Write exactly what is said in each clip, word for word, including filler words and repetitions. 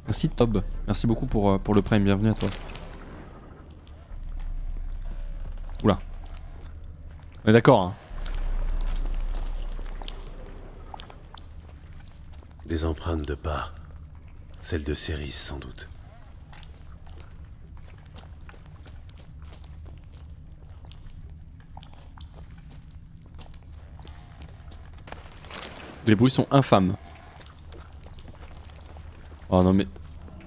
Merci Tob, merci beaucoup pour, euh, pour le prime, bienvenue à toi. Oula. On est d'accord hein. Des empreintes de pas. Celles de Céris sans doute. Les bruits sont infâmes. Oh non mais...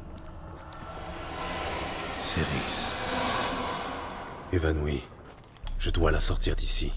Céris. Évanouie. Je dois la sortir d'ici.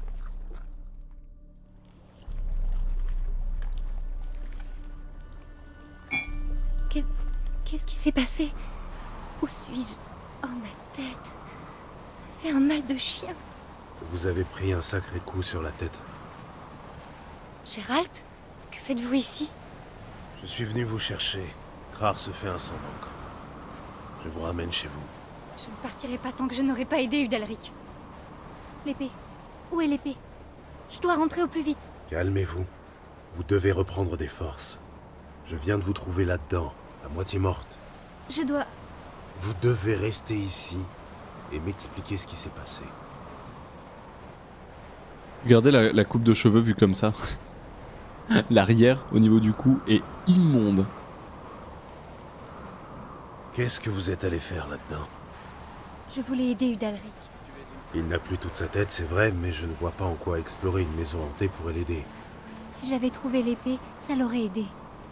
Qu'est-ce qui s'est passé? Où suis-je? Oh ma tête. Ça fait un mal de chien. Vous avez pris un sacré coup sur la tête. Gérald? Que faites-vous ici? Je suis venu vous chercher. Krar se fait un sang d'encre. Je vous ramène chez vous. Je ne partirai pas tant que je n'aurai pas aidé Udalric. L'épée. Où est l'épée? Je dois rentrer au plus vite. Calmez-vous. Vous devez reprendre des forces. Je viens de vous trouver là-dedans, à moitié morte. Je dois... Vous devez rester ici et m'expliquer ce qui s'est passé. Regardez la, la coupe de cheveux vue comme ça. L'arrière, au niveau du cou, est immonde. Qu'est-ce que vous êtes allé faire là-dedans? Je voulais aider Udalric. Il n'a plus toute sa tête, c'est vrai, mais je ne vois pas en quoi explorer une maison hantée pourrait l'aider. Si j'avais trouvé l'épée, ça l'aurait aidé.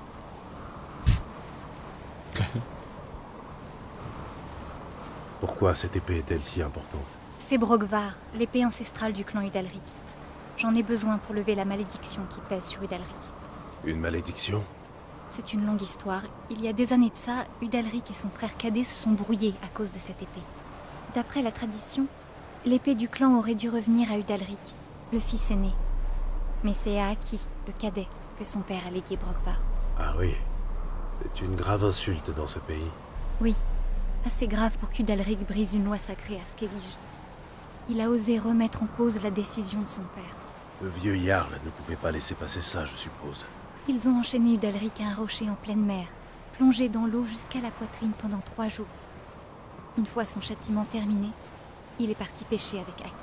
Pourquoi cette épée est-elle si importante? C'est Brogvar, l'épée ancestrale du clan Udalric. J'en ai besoin pour lever la malédiction qui pèse sur Udalric. Une malédiction? C'est une longue histoire. Il y a des années de ça, Udalric et son frère cadet se sont brouillés à cause de cette épée. D'après la tradition, l'épée du clan aurait dû revenir à Udalric, le fils aîné. Mais c'est à Aki, le cadet, que son père a légué Brogvar. Ah oui, c'est une grave insulte dans ce pays. Oui, assez grave pour qu'Udalric brise une loi sacrée à Skellige. Il a osé remettre en cause la décision de son père. Le vieux Jarl ne pouvait pas laisser passer ça, je suppose. Ils ont enchaîné Udalric à un rocher en pleine mer, plongé dans l'eau jusqu'à la poitrine pendant trois jours. Une fois son châtiment terminé, il est parti pêcher avec Aki.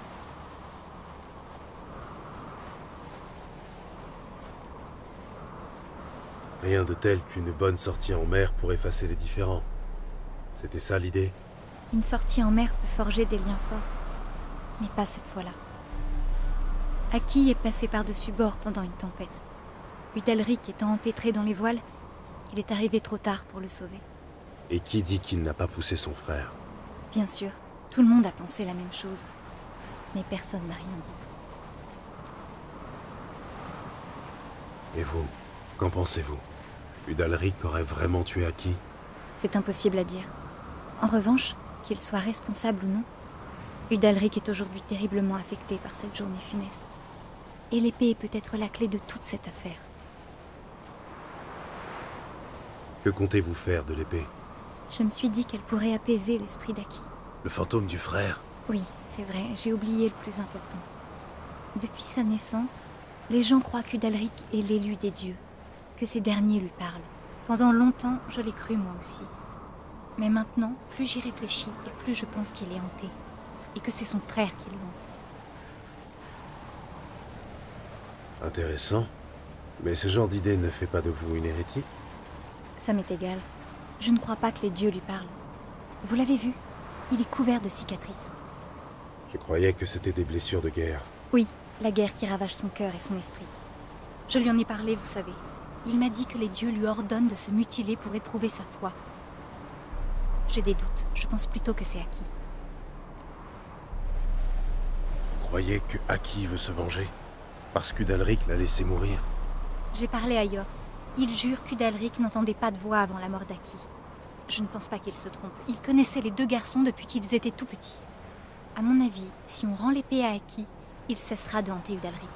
Rien de tel qu'une bonne sortie en mer pour effacer les différends. C'était ça l'idée? Une sortie en mer peut forger des liens forts, mais pas cette fois-là. Aki est passé par-dessus bord pendant une tempête. Udalric étant empêtré dans les voiles, il est arrivé trop tard pour le sauver. Et qui dit qu'il n'a pas poussé son frère? Bien sûr, tout le monde a pensé la même chose, mais personne n'a rien dit. Et vous, qu'en pensez-vous? Udalric aurait vraiment tué Aki? C'est impossible à dire. En revanche, qu'il soit responsable ou non, Udalric est aujourd'hui terriblement affecté par cette journée funeste. Et l'épée est peut-être la clé de toute cette affaire. Que comptez-vous faire de l'épée? Je me suis dit qu'elle pourrait apaiser l'esprit d'Aki. Le fantôme du frère? Oui, c'est vrai, j'ai oublié le plus important. Depuis sa naissance, les gens croient qu'Udalric est l'élu des dieux, que ces derniers lui parlent. Pendant longtemps, je l'ai cru moi aussi. Mais maintenant, plus j'y réfléchis et plus je pense qu'il est hanté. Et que c'est son frère qui le hante. Intéressant. Mais ce genre d'idée ne fait pas de vous une hérétique? Ça m'est égal. Je ne crois pas que les dieux lui parlent. Vous l'avez vu? Il est couvert de cicatrices. Je croyais que c'était des blessures de guerre. Oui, la guerre qui ravage son cœur et son esprit. Je lui en ai parlé, vous savez. Il m'a dit que les dieux lui ordonnent de se mutiler pour éprouver sa foi. J'ai des doutes. Je pense plutôt que c'est Aki. Vous croyez que Aki veut se venger? Parce qu'Udalric l'a laissé mourir? J'ai parlé à Yort. Il jure qu'Udalric n'entendait pas de voix avant la mort d'Aki. Je ne pense pas qu'il se trompe. Il connaissait les deux garçons depuis qu'ils étaient tout petits. À mon avis, si on rend l'épée à Aki, il cessera de hanter Udalric.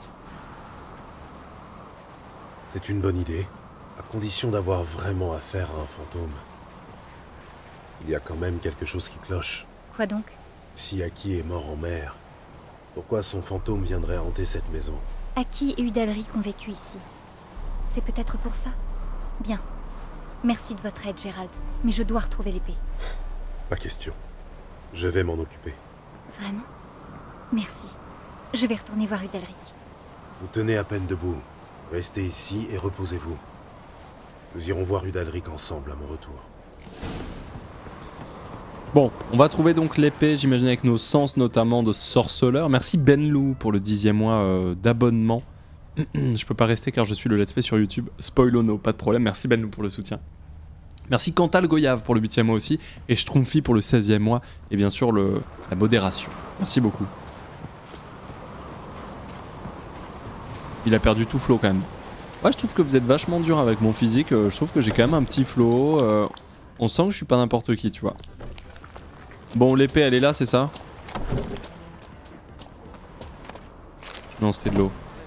C'est une bonne idée, à condition d'avoir vraiment affaire à un fantôme. Il y a quand même quelque chose qui cloche. Quoi donc? Si Aki est mort en mer, pourquoi son fantôme viendrait hanter cette maison? Aki et Udalric ont vécu ici. C'est peut-être pour ça. Bien. Merci de votre aide, Gérald. Mais je dois retrouver l'épée. Pas question. Je vais m'en occuper. Vraiment? Merci. Je vais retourner voir Udalric. Vous tenez à peine debout. Restez ici et reposez-vous. Nous irons voir Udalric ensemble à mon retour. Bon, on va trouver donc l'épée, j'imagine avec nos sens notamment de sorceleur. Merci Benlou pour le dixième mois euh, d'abonnement. Je peux pas rester car je suis le let's play sur YouTube. Spoilono, pas de problème. Merci Benlou pour le soutien. Merci Cantal Goyave pour le huitième mois aussi. Et Schtroumpfy pour le seizième mois. Et bien sûr le, la modération. Merci beaucoup. Il a perdu tout flow quand même. Ouais, je trouve que vous êtes vachement dur avec mon physique. Je trouve que j'ai quand même un petit flow. Euh, on sent que je suis pas n'importe qui, tu vois. Bon, l'épée, elle est là, c'est ça? Non, c'était de l'eau.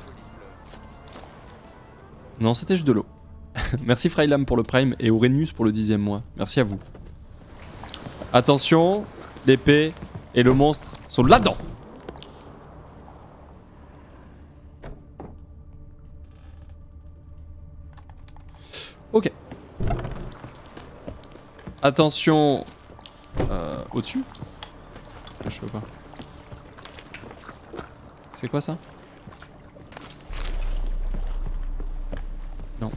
Non, c'était juste de l'eau. Merci Freylam pour le prime et Aurenius pour le dixième mois. Merci à vous. Attention, l'épée et le monstre sont là-dedans. Ok. Attention. Euh, au-dessus? Je peux pas. C'est quoi ça? Non.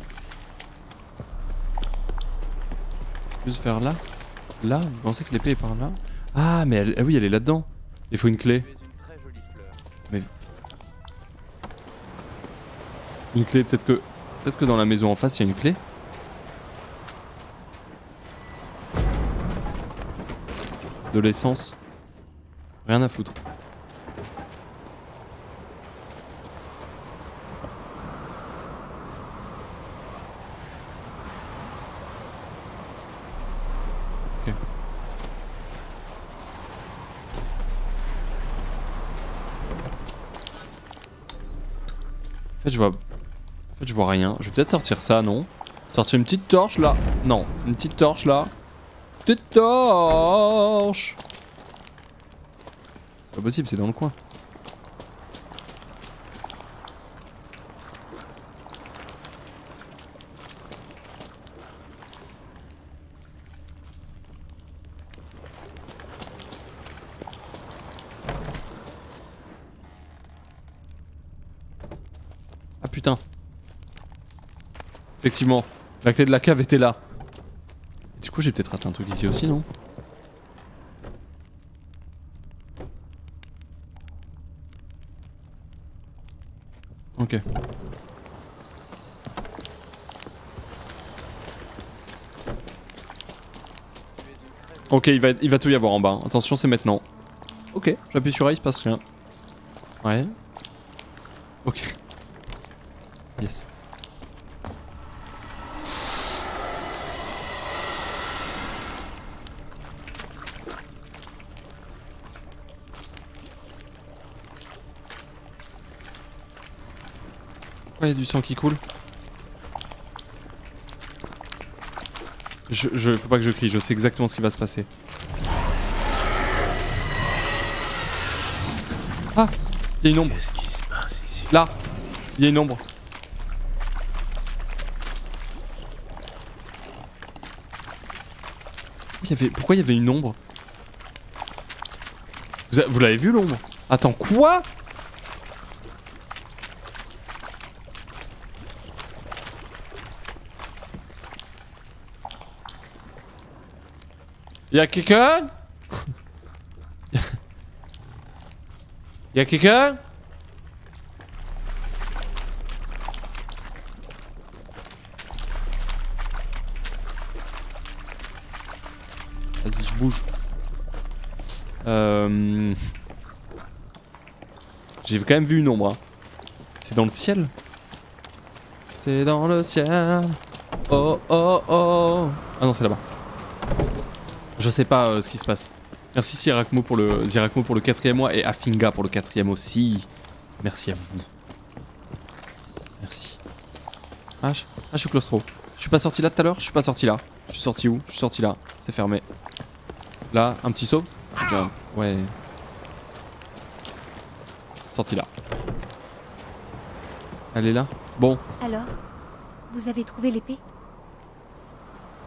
Juste vers là? Là? Vous pensez que l'épée est par là? Ah mais elle, ah oui elle est là-dedans. Il faut une clé. Mais... Une clé, peut-être que... Peut-être que dans la maison en face il y a une clé? De l'essence. Rien à foutre. Ok. En fait je vois... En fait je vois rien. Je vais peut-être sortir ça, non? Sortir une petite torche là. Non, une petite torche là. Petite torche. C'est pas possible, c'est dans le coin. Ah putain. Effectivement, la clé de la cave était là. Du coup j'ai peut-être raté un truc ici aussi, non? Ok. Ok, il va, il va tout y avoir en bas. Attention, c'est maintenant. Ok, j'appuie sur A, il se passe rien. Ouais. Ok. Yes. Ouais, il y a du sang qui coule. Je, je, faut pas que je crie, je sais exactement ce qui va se passer. Ah, il y a une ombre. Qu'est-ce qui se passe ici? Là, il y a une ombre. Il y avait... Pourquoi il y avait une ombre? Vous, vous l'avez vu l'ombre? Attends, quoi? Y'a quelqu'un? Y'a quelqu'un? Vas-y, je bouge. Euh... J'ai quand même vu une ombre. Hein. C'est dans le ciel? C'est dans le ciel. Oh oh oh. Ah non, c'est là-bas. Je sais pas euh, ce qui se passe. Merci Zirakmo pour le Zirakmo pour le quatrième mois et Afinga pour le quatrième aussi. Merci à vous. Merci. Ah je, ah, je suis claustro. Je suis pas sorti là tout à l'heure. Je suis pas sorti là. Je suis sorti où? Je suis sorti là. C'est fermé. Là, un petit saut. Déjà... Ouais. Sorti là. Elle est là. Bon. Alors, vous avez trouvé l'épée?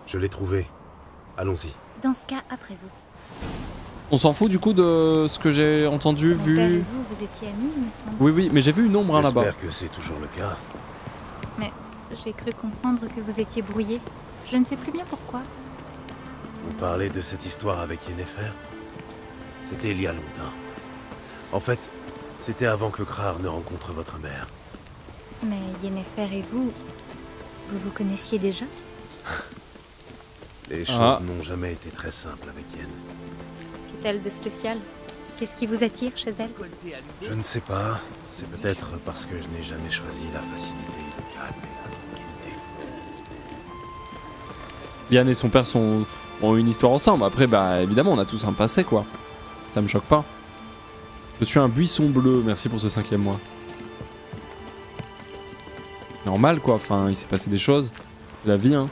Je l'ai trouvé. Allons-y. Dans ce cas, après vous. On s'en fout du coup de ce que j'ai entendu, Mon père et vu... vous, vous étiez amis, il me semble. Oui, oui, mais j'ai vu une ombre hein, là-bas. J'espère que c'est toujours le cas. Mais j'ai cru comprendre que vous étiez brouillé. Je ne sais plus bien pourquoi. Vous parlez de cette histoire avec Yennefer? C'était il y a longtemps. En fait, c'était avant que Krar ne rencontre votre mère. Mais Yennefer et vous, vous vous connaissiez déjà? Les choses Ah. n'ont jamais été très simples avec Yen. Qu'est-elle de spécial? Qu'est-ce qui vous attire chez elle? Je ne sais pas. C'est peut-être parce que je n'ai jamais choisi la facilité, le calme et la tranquillité. Liane et son père sont... ont une histoire ensemble. Après, bah évidemment, on a tous un passé, quoi. Ça me choque pas. Je suis un buisson bleu, merci pour ce cinquième mois. Normal, quoi. Enfin, il s'est passé des choses. C'est la vie, hein.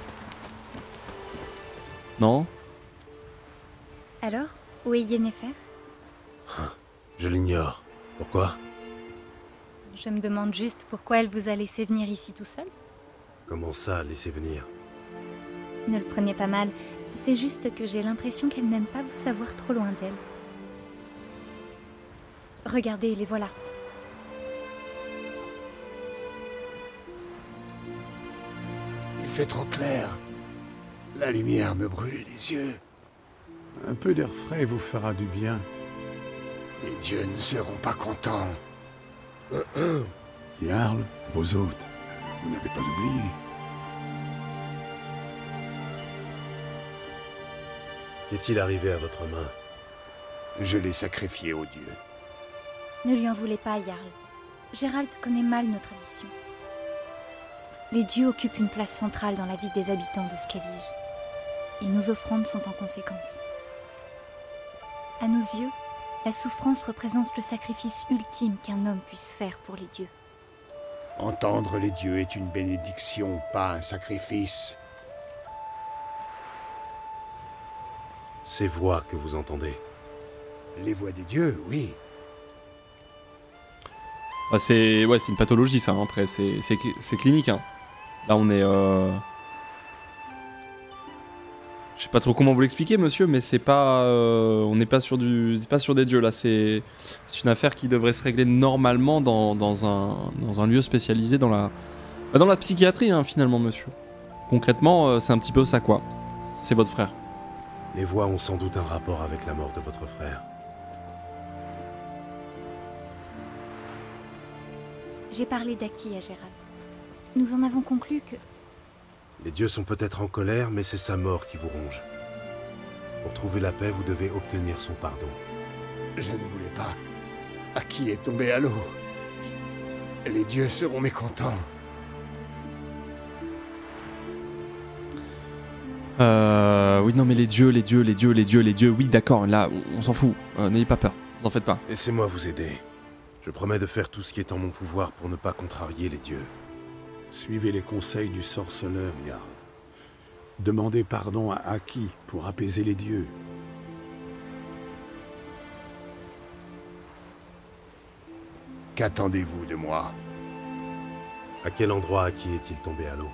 Non? Alors, où est Yennefer? Je l'ignore. Pourquoi? Je me demande juste pourquoi elle vous a laissé venir ici tout seul. Comment ça, laisser venir? Ne le prenez pas mal, c'est juste que j'ai l'impression qu'elle n'aime pas vous savoir trop loin d'elle. Regardez, les voilà. Il fait trop clair. La lumière me brûle les yeux. Un peu d'air frais vous fera du bien. Les dieux ne seront pas contents. Jarl, vos hôtes, vous n'avez pas oublié. Qu'est-il arrivé à votre main? Je l'ai sacrifié aux dieux. Ne lui en voulez pas, Jarl. Gérald connaît mal nos traditions. Les dieux occupent une place centrale dans la vie des habitants de Skellige. Et nos offrandes sont en conséquence. À nos yeux, la souffrance représente le sacrifice ultime qu'un homme puisse faire pour les dieux. Entendre les dieux est une bénédiction, pas un sacrifice. Ces voix que vous entendez. Les voix des dieux, oui. Bah, c'est ouais, c'est une pathologie, ça. Hein. Après, c'est c'est c'est clinique. Hein. Là, on est... Euh... Je sais pas trop comment vous l'expliquer, monsieur, mais c'est pas... Euh... On n'est pas sur du... pas sur des dieux, là. C'est une affaire qui devrait se régler normalement dans, dans, un... dans un lieu spécialisé dans la... Bah, dans la psychiatrie, hein, finalement, monsieur. Concrètement, euh, c'est un petit peu ça, quoi. C'est votre frère. Les voix ont sans doute un rapport avec la mort de votre frère. J'ai parlé d'Aki à Gérald. Nous en avons conclu que... Les dieux sont peut-être en colère, mais c'est sa mort qui vous ronge. Pour trouver la paix, vous devez obtenir son pardon. Je ne voulais pas. Aki est tombé à l'eau. Les dieux seront mécontents. Euh... Oui, non, mais les dieux, les dieux, les dieux, les dieux, les dieux... Oui, d'accord, là, on, on s'en fout. Euh, N'ayez pas peur, vous en faites pas. Laissez-moi vous aider. Je promets de faire tout ce qui est en mon pouvoir pour ne pas contrarier les dieux. Suivez les conseils du sorceleur, Jarl. Demandez pardon à Aki pour apaiser les dieux. Qu'attendez-vous de moi? À quel endroit Aki est-il tombé à l'eau?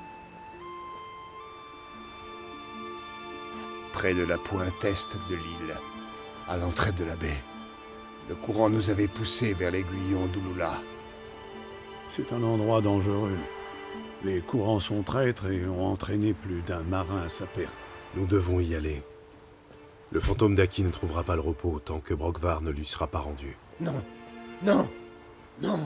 Près de la pointe est de l'île, à l'entrée de la baie. Le courant nous avait poussés vers l'aiguillon d'Ulula. C'est un endroit dangereux. Les courants sont traîtres et ont entraîné plus d'un marin à sa perte. Nous devons y aller. Le fantôme d'Aki ne trouvera pas le repos tant que Brokvar ne lui sera pas rendu. Non, non, non.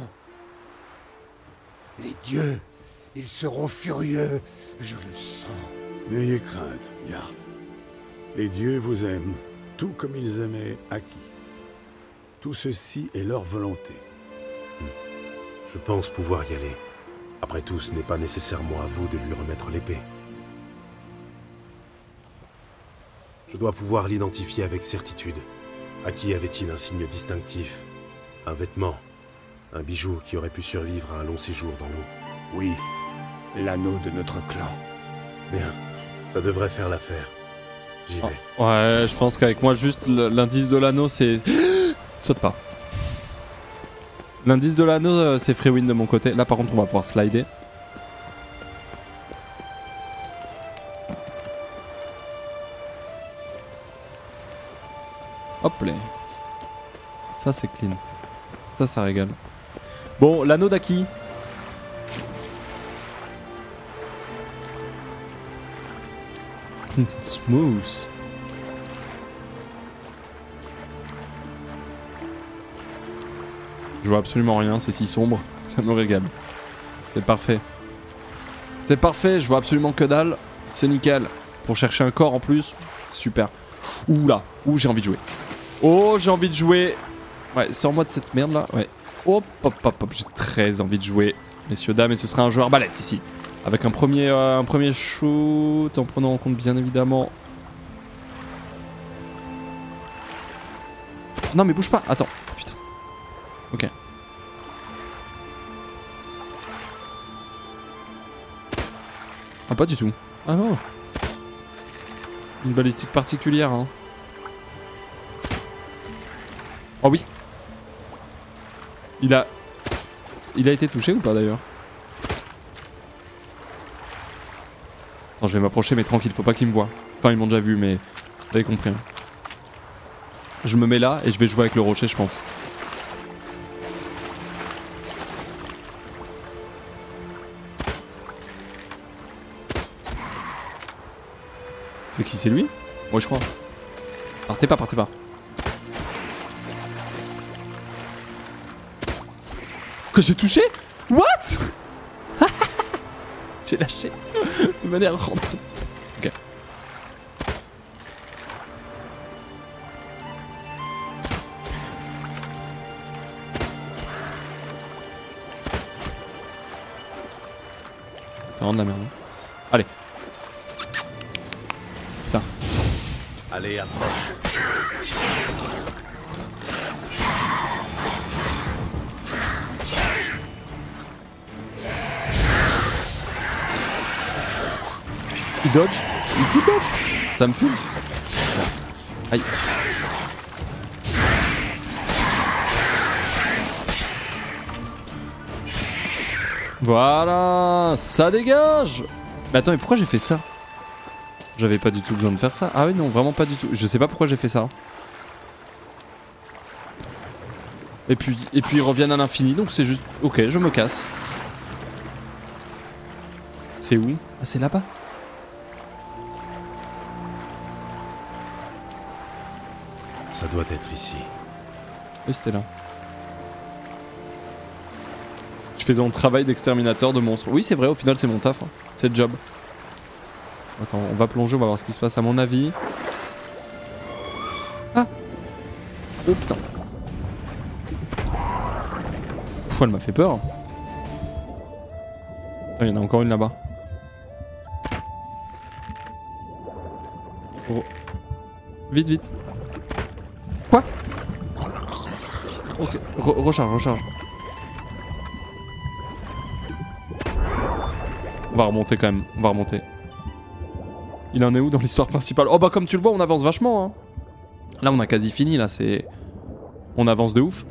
Les dieux, ils seront furieux, je le sens. N'ayez crainte, Jarl. Les dieux vous aiment, tout comme ils aimaient Aki. Tout ceci est leur volonté. Je pense pouvoir y aller. Après tout, ce n'est pas nécessairement à vous de lui remettre l'épée. Je dois pouvoir l'identifier avec certitude. À qui avait-il un signe distinctif? Un vêtement? Un bijou qui aurait pu survivre à un long séjour dans l'eau? Oui, l'anneau de notre clan. Bien, ça devrait faire l'affaire. J'y vais. Oh, ouais, je pense qu'avec moi, juste l'indice de l'anneau, c'est... Saute pas. L'indice de l'anneau, euh, c'est free win de mon côté. Là, par contre, on va pouvoir slider. Hop là. Ça c'est clean. Ça, ça régale. Bon, l'anneau d'Aki. Smooth. Je vois absolument rien, c'est si sombre. Ça me régale. C'est parfait. C'est parfait, je vois absolument que dalle. C'est nickel. Pour chercher un corps en plus, super. Ouh là, ouh j'ai envie de jouer. Oh j'ai envie de jouer. Ouais, sors-moi de cette merde là. Ouais. Hop hop hop hop, j'ai très envie de jouer. Messieurs, dames, et ce sera un jeu arbalète ici. Avec un premier, euh, un premier shoot, en prenant en compte bien évidemment. Non mais bouge pas, attends. Oh, putain. Ok. Ah pas du tout. Ah non. Une balistique particulière hein. Oh oui. Il a... Il a été touché ou pas d'ailleurs? Attends, je vais m'approcher mais tranquille, faut pas qu'ils me voient. Enfin ils m'ont déjà vu mais... Vous avez compris. Hein. Je me mets là et je vais jouer avec le rocher je pense. C'est qui, c'est lui? Ouais je crois. Partez pas, partez pas. Que j'ai touché? What? J'ai lâché de manière rentrée. Ok. C'est vraiment de la merde. Hein. Allez. Putain. Allez, approche. Il dodge. Il fout dodge. Ça me fume. Aïe. Voilà. Ça dégage. Mais attends, mais pourquoi j'ai fait ça? J'avais pas du tout besoin de faire ça. Ah oui, non, vraiment pas du tout. Je sais pas pourquoi j'ai fait ça. Et puis, et puis ils reviennent à l'infini, donc c'est juste... Ok, je me casse. C'est où? Ah, c'est là-bas. Ça doit être ici. Oui, c'était là. Je fais ton travail d'exterminateur de monstres. Oui, c'est vrai, au final, c'est mon taf. Hein. C'est le job. Attends, on va plonger, on va voir ce qui se passe à mon avis. Ah! Oh putain. Pff, elle m'a fait peur. Il y en a encore une là-bas. Faut... Vite, vite. Quoi? Ok, Re recharge, recharge. On va remonter quand même, on va remonter. Il en est où dans l'histoire principale? Oh bah comme tu le vois, on avance vachement. Hein. Là on a quasi fini, là c'est... On avance de ouf.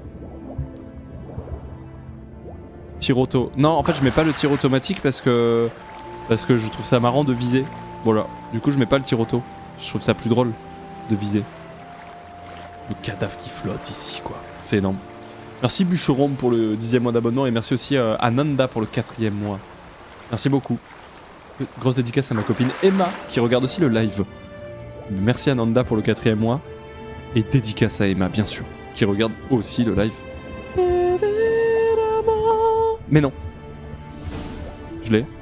Tir auto. Non, en fait je mets pas le tir automatique parce que... Parce que je trouve ça marrant de viser. Voilà, du coup je mets pas le tir auto. Je trouve ça plus drôle de viser. Le cadavre qui flotte ici quoi. C'est énorme. Merci Bûcheron pour le dixième mois d'abonnement et merci aussi euh, à Nanda pour le quatrième mois. Merci beaucoup. Grosse dédicace à ma copine Emma qui regarde aussi le live. Merci à Nanda pour le quatrième mois. Et dédicace à Emma bien sûr qui regarde aussi le live. Mais non. Je l'ai.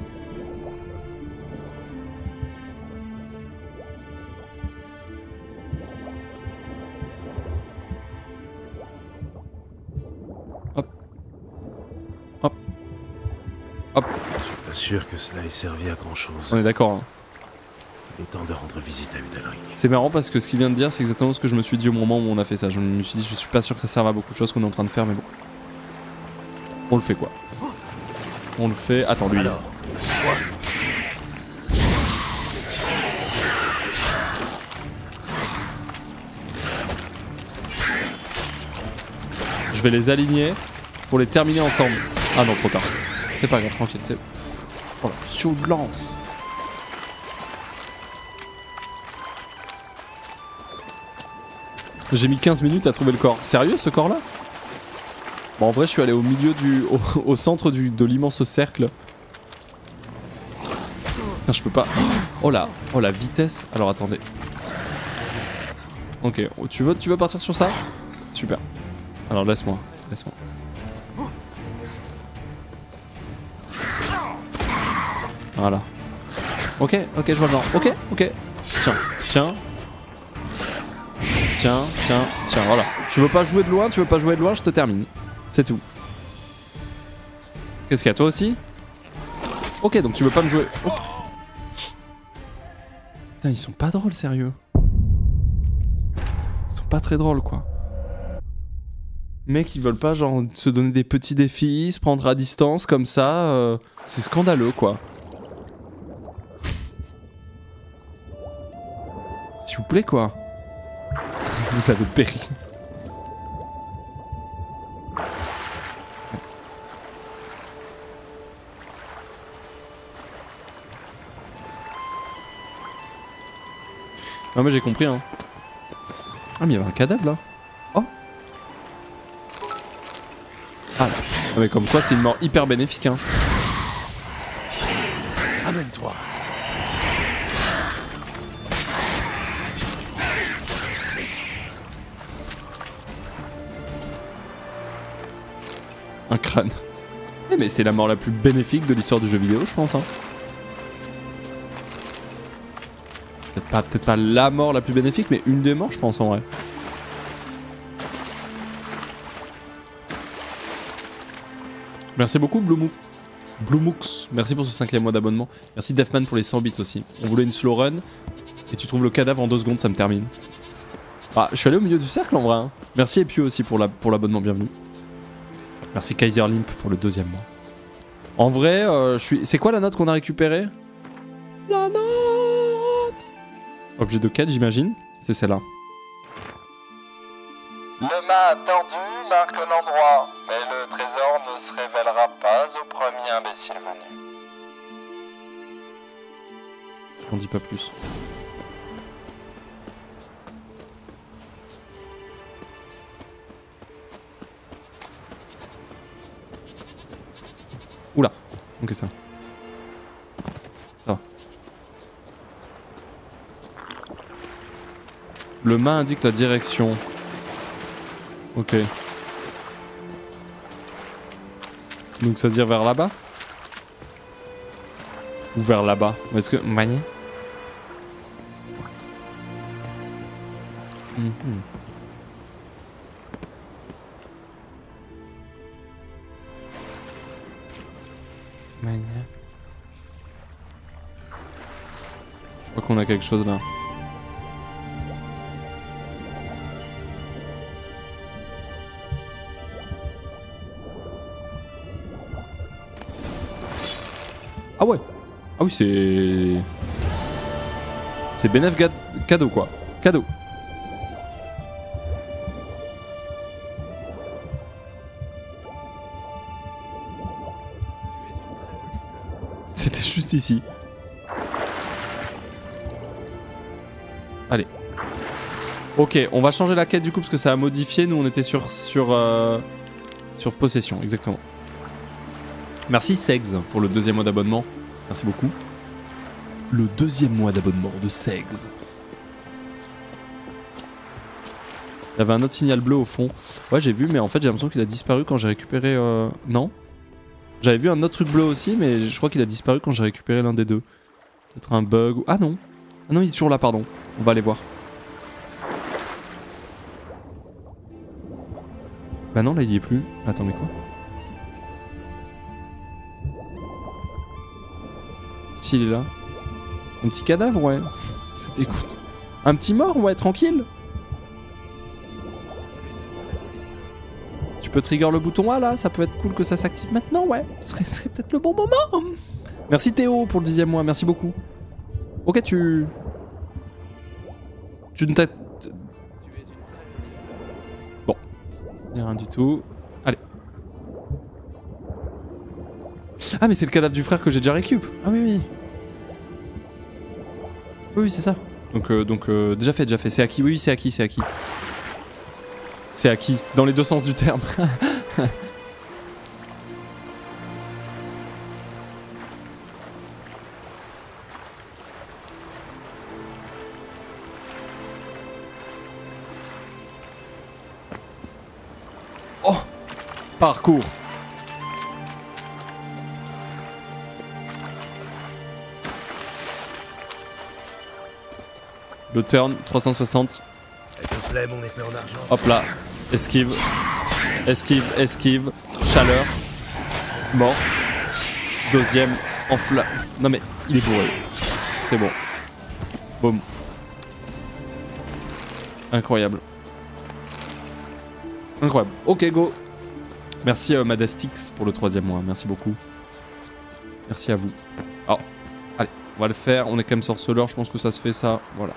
Hop. Hop. Hop. Je suis pas sûr que cela ait servi à grand chose. On est d'accord. Hein. Il est temps de rendre visite à Udalric. C'est marrant parce que ce qu'il vient de dire, c'est exactement ce que je me suis dit au moment où on a fait ça. Je me suis dit, je suis pas sûr que ça serve à beaucoup de choses qu'on est en train de faire, mais bon. On le fait quoi. On le fait. Attends, lui. Alors, je vais les aligner pour les terminer ensemble. Ah non, trop tard. C'est pas grave, tranquille. C'est... Oh la violence. J'ai mis quinze minutes à trouver le corps. Sérieux ce corps là? Bon en vrai je suis allé au milieu du... au, au centre du, de l'immense cercle. Putain je peux pas... Oh là, oh la vitesse. Alors attendez. Ok, tu veux, tu veux partir sur ça? Super. Alors laisse-moi, laisse-moi. Voilà. Ok, ok je vois le genre. Ok, ok. Tiens, tiens. Tiens, tiens, tiens, voilà. Tu veux pas jouer de loin, tu veux pas jouer de loin, je te termine. C'est tout. Qu'est-ce qu'il y a, toi aussi? Ok, donc tu veux pas me jouer... Oh. Putain, ils sont pas drôles, sérieux. Ils sont pas très drôles, quoi. Mecs, ils veulent pas, genre, se donner des petits défis, se prendre à distance, comme ça. Euh... C'est scandaleux, quoi. S'il vous plaît, quoi. Vous avez péri. Non mais j'ai compris hein. Ah mais il y avait un cadavre là. Oh. Ah là. Ah, mais comme quoi c'est une mort hyper bénéfique hein. Amène-toi. Un crâne. Eh mais c'est la mort la plus bénéfique de l'histoire du jeu vidéo je pense hein. Peut-être pas, peut-être pas la mort la plus bénéfique mais une des morts je pense en vrai. Merci beaucoup Bloomook. Bloomooks, merci pour ce cinquième mois d'abonnement. Merci Defman pour les cent bits aussi. On voulait une slow run et tu trouves le cadavre en deux secondes ça me termine. Ah je suis allé au milieu du cercle en vrai hein. Merci Epio aussi pour l'abonnement la, pour bienvenue. Merci Kaiser Limp pour le deuxième mois. En vrai, euh, je suis... c'est quoi la note qu'on a récupérée? La note. Objet de quête, j'imagine. C'est celle-là. Le mât attendu marque l'endroit, mais le trésor ne se révélera pas au premier imbécile venu. On dit pas plus. Oula, ok ça. Ça va. Le mât indique la direction. Ok. Donc ça veut dire vers là-bas? Ou vers là-bas? Est-ce que... Mani mm-hmm. Mania. Je crois qu'on a quelque chose là. Ah ouais. Ah oui c'est... C'est bénéf cadeau quoi. Cadeau. C'était juste ici. Allez. Ok, on va changer la quête du coup parce que ça a modifié. Nous on était sur sur euh, sur possession, exactement. Merci Segs pour le deuxième mois d'abonnement. Merci beaucoup. Le deuxième mois d'abonnement de Segs. Il y avait un autre signal bleu au fond. Ouais j'ai vu mais en fait j'ai l'impression qu'il a disparu quand j'ai récupéré... Euh... Non ? J'avais vu un autre truc bleu aussi, mais je crois qu'il a disparu quand j'ai récupéré l'un des deux. Peut-être un bug ou... Ah non. Ah non, il est toujours là, pardon. On va aller voir. Bah non, là, il y est plus. Attends, mais quoi? S'il est là. Un petit cadavre, ouais. Ça t'écoute. Un petit mort, ouais, tranquille. Tu peux trigger le bouton A là, ça peut être cool que ça s'active maintenant, ouais. Ce serait, serait peut-être le bon moment. Merci Théo pour le dixième mois, merci beaucoup. Ok, tu... Tu ne t'as... Bon. Y'a rien du tout. Allez. Ah mais c'est le cadavre du frère que j'ai déjà récup. Ah oui, oui. Oui, oui, c'est ça. Donc, euh, donc euh, déjà fait, déjà fait. C'est acquis, oui, c'est acquis, c'est acquis. C'est acquis, dans les deux sens du terme. Oh! Parcours! Le turn, trois cent soixante. Elle te plaît, mon épée en argent? Hop là. Esquive. Esquive, esquive. Chaleur. Mort. Deuxième. En fla... Non mais, il est bourré. C'est bon. Boum. Incroyable. Incroyable. Ok, go. Merci euh, Madastix pour le troisième mois. Merci beaucoup. Merci à vous. Alors, allez, on va le faire. On est quand même sorceleur. Je pense que ça se fait ça. Voilà.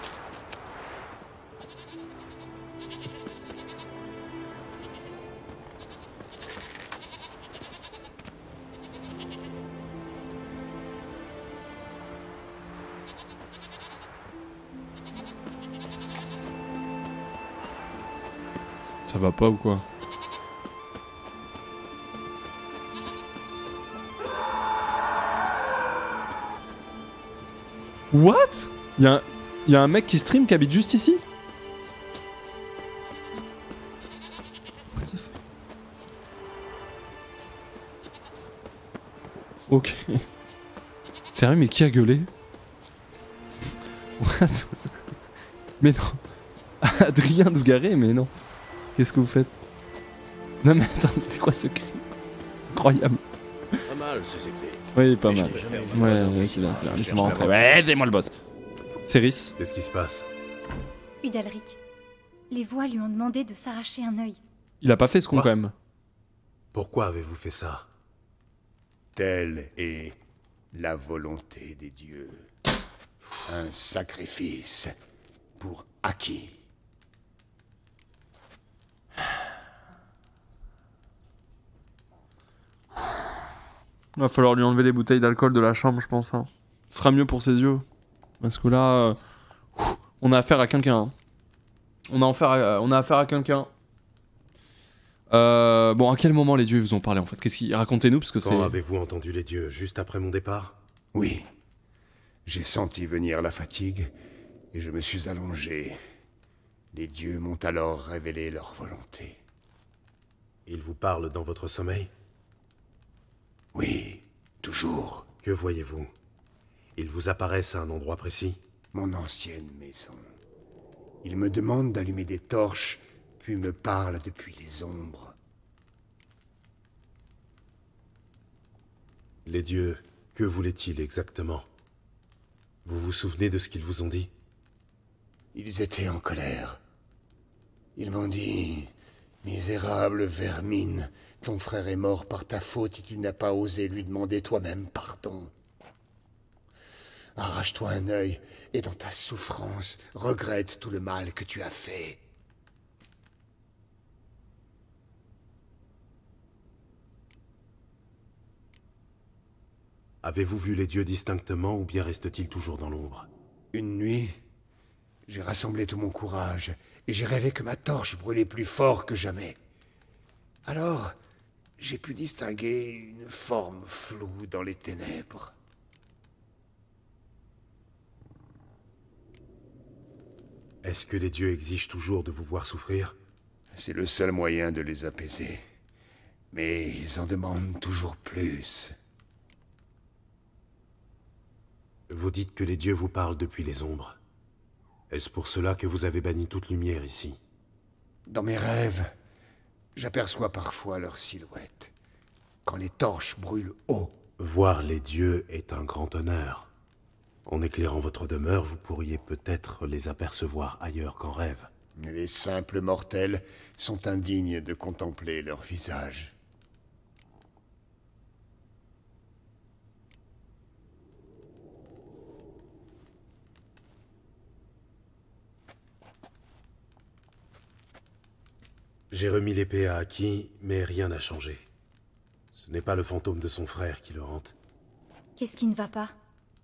Ça va pas ou quoi? What? Y'a un... y a un mec qui stream qui habite juste ici? What the fuck? Ok. Sérieux, mais qui a gueulé? What? Mais non. Adrien Dougaré, mais non. Qu'est-ce que vous faites? Non mais attends, c'était quoi ce cri? Incroyable. Pas mal, ces épées. Oui, pas mal. Ouais, ouais, c'est bien, c'est bien. Laissez-moi rentrer. Ouais, aidez-moi le boss. Céris. Qu'est-ce qui se passe? Udalric, les voix lui ont demandé de s'arracher un œil. Il a pas fait ce con Quoi? quand même. Pourquoi avez-vous fait ça? Telle est la volonté des dieux. Un sacrifice pour Aki. Il va falloir lui enlever les bouteilles d'alcool de la chambre, je pense. Hein. Ce sera mieux pour ses yeux. Parce que là, euh, on a affaire à quelqu'un. Hein. On a affaire à, on a affaire à quelqu'un. Euh, bon, à quel moment les dieux vous ont parlé en fait? Qu'est-ce qu'ils racontez-nous parce que c'est. Quand avez-vous entendu les dieux? Juste après mon départ? Oui. J'ai senti venir la fatigue et je me suis allongé. Les dieux m'ont alors révélé leur volonté. Ils vous parlent dans votre sommeil? Oui, toujours. Que voyez-vous? Ils vous apparaissent à un endroit précis? Mon ancienne maison. Ils me demandent d'allumer des torches, puis me parlent depuis les ombres. Les dieux, que voulaient-ils exactement? Vous vous souvenez de ce qu'ils vous ont dit? Ils étaient en colère. Ils m'ont dit... Misérable vermine, ton frère est mort par ta faute et tu n'as pas osé lui demander toi-même pardon. Arrache-toi un œil et dans ta souffrance, regrette tout le mal que tu as fait. Avez-vous vu les dieux distinctement ou bien restent-ils toujours dans l'ombre? Une nuit, j'ai rassemblé tout mon courage et j'ai rêvé que ma torche brûlait plus fort que jamais. Alors, j'ai pu distinguer une forme floue dans les ténèbres. Est-ce que les dieux exigent toujours de vous voir souffrir? C'est le seul moyen de les apaiser. Mais ils en demandent toujours plus. Vous dites que les dieux vous parlent depuis les ombres. Est-ce pour cela que vous avez banni toute lumière ici? Dans mes rêves, j'aperçois parfois leur silhouette, quand les torches brûlent haut. Voir les dieux est un grand honneur. En éclairant votre demeure, vous pourriez peut-être les apercevoir ailleurs qu'en rêve. Les simples mortels sont indignes de contempler leur visage. J'ai remis l'épée à Aki, mais rien n'a changé. Ce n'est pas le fantôme de son frère qui le hante. Qu'est-ce qui ne va pas?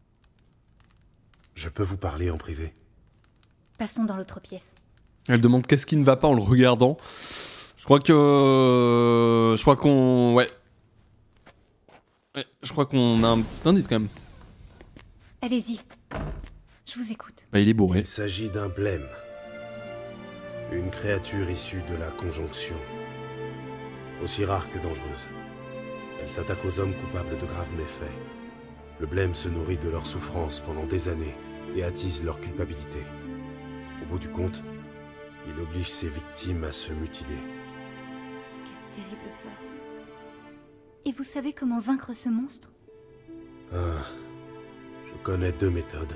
Je peux vous parler en privé? Passons dans l'autre pièce. Elle demande qu'est-ce qui ne va pas en le regardant. Je crois que... Euh, je crois qu'on... Ouais. Ouais, je crois qu'on a un petit indice quand même. Allez-y. Je vous écoute. Bah il est bourré. Il s'agit d'un blême. Une créature issue de la conjonction. Aussi rare que dangereuse. Elle s'attaque aux hommes coupables de graves méfaits. Le blême se nourrit de leur souffrance pendant des années et attise leur culpabilité. Au bout du compte, il oblige ses victimes à se mutiler. Quel terrible sort. Et vous savez comment vaincre ce monstre? Ah, je connais deux méthodes.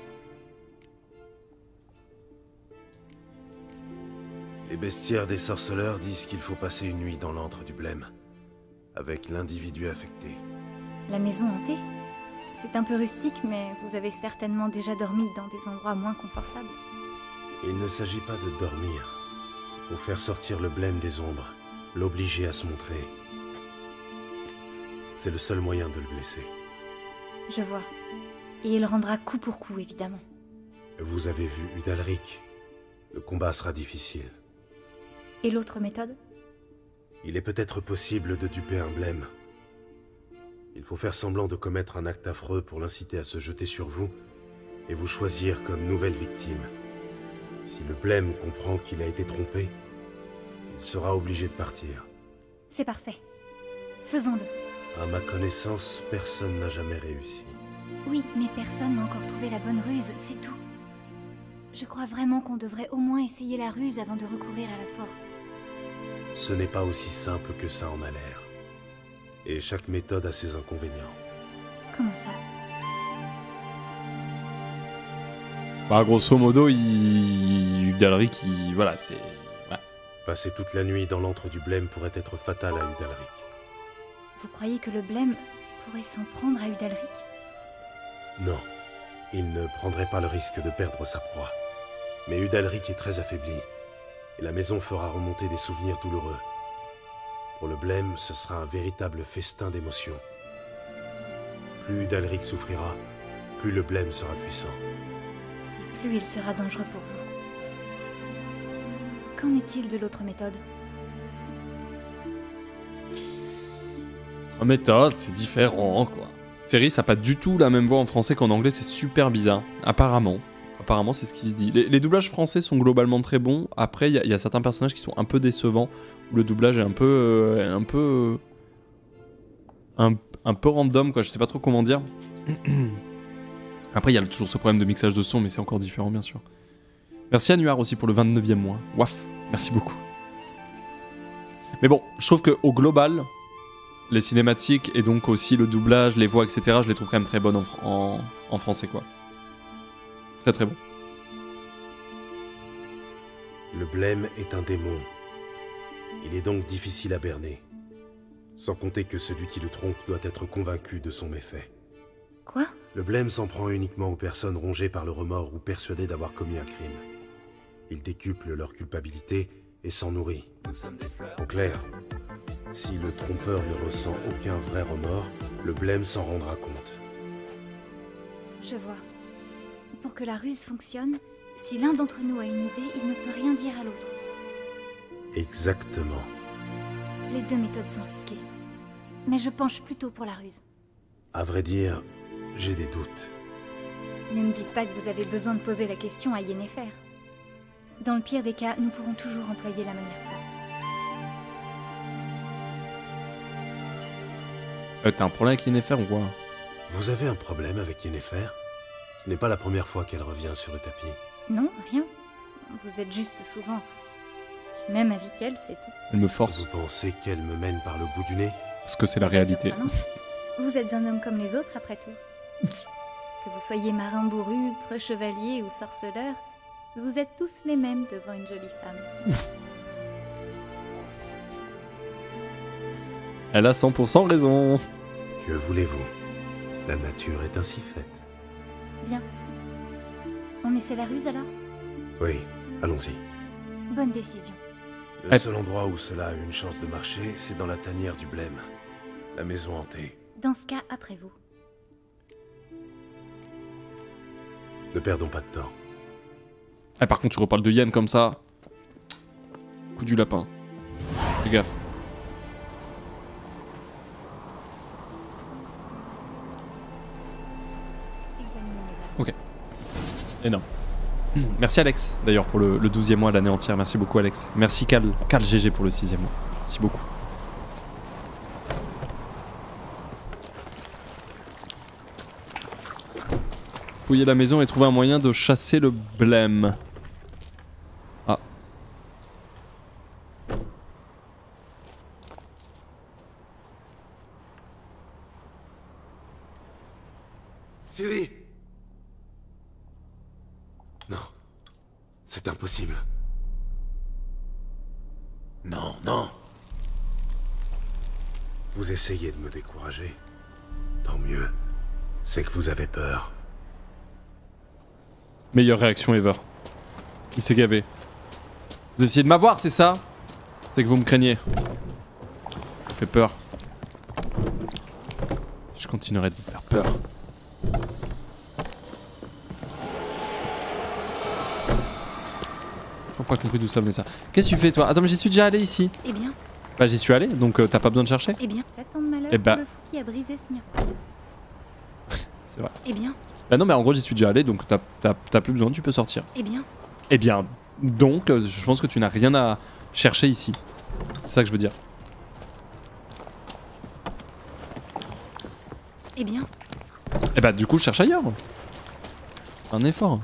Les bestiaires des sorceleurs disent qu'il faut passer une nuit dans l'antre du blême, avec l'individu affecté. La maison hantée? C'est un peu rustique, mais vous avez certainement déjà dormi dans des endroits moins confortables. Il ne s'agit pas de dormir. Faut faire sortir le blême des ombres, l'obliger à se montrer. C'est le seul moyen de le blesser. Je vois. Et il rendra coup pour coup, évidemment. Vous avez vu Udalric. Le combat sera difficile. Et l'autre méthode? Il est peut-être possible de duper un blême. Il faut faire semblant de commettre un acte affreux pour l'inciter à se jeter sur vous et vous choisir comme nouvelle victime. Si le blême comprend qu'il a été trompé, il sera obligé de partir. C'est parfait. Faisons-le. À ma connaissance, personne n'a jamais réussi. Oui, mais personne n'a encore trouvé la bonne ruse, c'est tout. Je crois vraiment qu'on devrait au moins essayer la ruse avant de recourir à la force. Ce n'est pas aussi simple que ça en a l'air. Et chaque méthode a ses inconvénients. Comment ça? Bah grosso modo, il... Udalric, il... Voilà, c'est... Ouais. Passer toute la nuit dans l'antre du blême pourrait être fatal à Udalric. Vous croyez que le blême pourrait s'en prendre à Udalric? Non. Il ne prendrait pas le risque de perdre sa proie. Mais Udalric est très affaibli. Et la maison fera remonter des souvenirs douloureux. Pour le blême, ce sera un véritable festin d'émotions. Plus Udalric souffrira, plus le blême sera puissant. Et plus il sera dangereux pour vous. Qu'en est-il de l'autre méthode? En méthode, c'est différent, quoi. Série, ça n'a pas du tout la même voix en français qu'en anglais, c'est super bizarre. Apparemment. Apparemment, c'est ce qui se dit. Les, les doublages français sont globalement très bons. Après, il y, y a certains personnages qui sont un peu décevants. Où le doublage est un peu... Euh, un peu... Un, un peu random, quoi. Je sais pas trop comment dire. Après, il y a toujours ce problème de mixage de son, mais c'est encore différent, bien sûr. Merci à Nuar aussi pour le vingt-neuvième mois. Waf, merci beaucoup. Mais bon, je trouve qu'au global, les cinématiques et donc aussi le doublage, les voix, et cetera, je les trouve quand même très bonnes en, en, en français, quoi. Très très bon. Le blême est un démon. Il est donc difficile à berner. Sans compter que celui qui le trompe doit être convaincu de son méfait. Quoi? Le blême s'en prend uniquement aux personnes rongées par le remords ou persuadées d'avoir commis un crime. Il décuple leur culpabilité et s'en nourrit. En clair, si le trompeur ne ressent aucun vrai remords, le blême s'en rendra compte. Je vois. Pour que la ruse fonctionne, si l'un d'entre nous a une idée, il ne peut rien dire à l'autre. Exactement. Les deux méthodes sont risquées. Mais je penche plutôt pour la ruse. À vrai dire, j'ai des doutes. Ne me dites pas que vous avez besoin de poser la question à Yennefer. Dans le pire des cas, nous pourrons toujours employer la manière forte. Euh, T'as un problème avec Yennefer ou quoi? Vous avez un problème avec Yennefer? Ce n'est pas la première fois qu'elle revient sur le tapis. Non, rien. Vous êtes juste souvent du même avis qu'elle, c'est tout. Elle me force. Vous pensez qu'elle me mène par le bout du nez? Parce que c'est la réalité. Surprenant. Vous êtes un homme comme les autres, après tout. Que vous soyez marin bourru, preux chevalier ou sorceleur, vous êtes tous les mêmes devant une jolie femme. Elle a cent pour cent raison. Que voulez-vous? La nature est ainsi faite. Bien. On essaie la ruse alors? Oui, allons-y. Bonne décision. Le seul endroit où cela a une chance de marcher, c'est dans la tanière du blême. La maison hantée. Dans ce cas, après vous. Ne perdons pas de temps. Ah, par contre, tu reparles de Yen comme ça. Coup du lapin. Fais gaffe. Examinez mes armes. Ok. Énorme. Merci Alex, d'ailleurs, pour le, le douzième mois, l'année entière. Merci beaucoup Alex. Merci Cal, Cal G G pour le sixième mois. Merci beaucoup. Fouiller la maison et trouver un moyen de chasser le blême. Ah. Ciri! Non. C'est impossible. Non, non. Vous essayez de me décourager. Tant mieux. C'est que vous avez peur. Meilleure réaction ever. Il s'est gavé. Vous essayez de m'avoir, c'est ça? C'est que vous me craignez. Ça me fait peur. Je continuerai de vous faire peur. J'ai pas compris d'où ça venait ça. Qu'est-ce que tu fais toi? Attends mais j'y suis déjà allé ici. Eh bien, Bah j'y suis allé donc euh, t'as pas besoin de chercher. eh bien, sept ans de malheur Eh bah- pour le fou qui a brisé ce miroir. C'est vrai. Eh bien, Bah non mais en gros j'y suis déjà allé donc t'as t'as- t'as plus besoin, tu peux sortir. eh bien, Eh bien donc euh, je pense que tu n'as rien à chercher ici. C'est ça que je veux dire. eh bien, Eh bah du coup je cherche ailleurs. Un effort.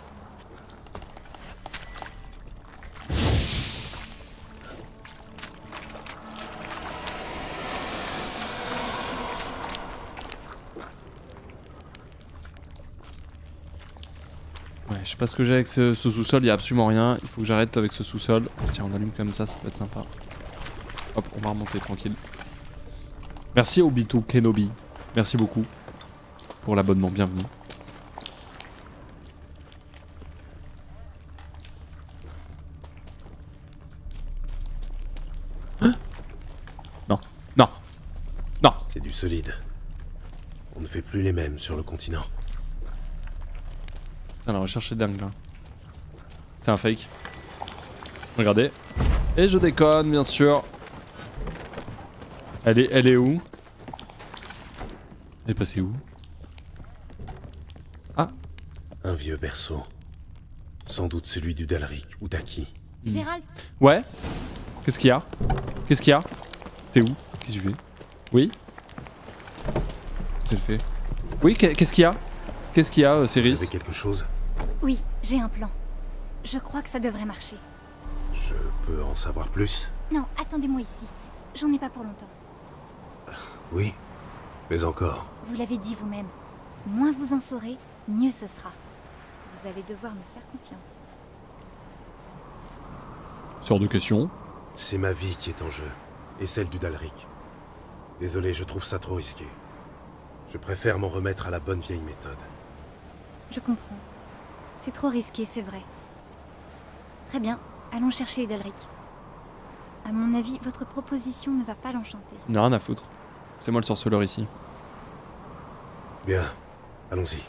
Ouais, je sais pas ce que j'ai avec ce, ce sous-sol, il y a absolument rien. Il faut que j'arrête avec ce sous-sol. Tiens, on allume comme ça, ça peut être sympa. Hop, on va remonter tranquille. Merci Obito Kenobi. Merci beaucoup pour l'abonnement, bienvenue. Hein? Non, non, non. C'est du solide. On ne fait plus les mêmes sur le continent. Putain, la recherche est dingue là. C'est un fake. Regardez. Et je déconne, bien sûr. Elle est, elle est où? Elle est passée où? Ah, Un vieux berceau. Sans doute celui du Dalric ou d'Aki. Gérald, ouais. Qu'est-ce qu'il y a? Qu'est-ce qu'il y a? T'es où? Qu'est-ce que tu fais? Oui? Qu'est-ce qu'elle fait? Oui, qu'est- qu'est-ce qu'il y a? Qu'est-ce qu'il y a, euh, Vous Céris? avez quelque chose? oui, j'ai un plan. Je crois que ça devrait marcher. Je peux en savoir plus? Non, attendez-moi ici. J'en ai pas pour longtemps. Oui. Mais encore. Vous l'avez dit vous-même. Moins vous en saurez, mieux ce sera. Vous allez devoir me faire confiance. Sors de question. C'est ma vie qui est en jeu. Et celle du Dalric. Désolé, je trouve ça trop risqué. Je préfère m'en remettre à la bonne vieille méthode. Je comprends. C'est trop risqué, c'est vrai. Très bien, allons chercher Udalric. À mon avis, votre proposition ne va pas l'enchanter. Il n'a rien à foutre. C'est moi le sorceleur ici. Bien, allons-y.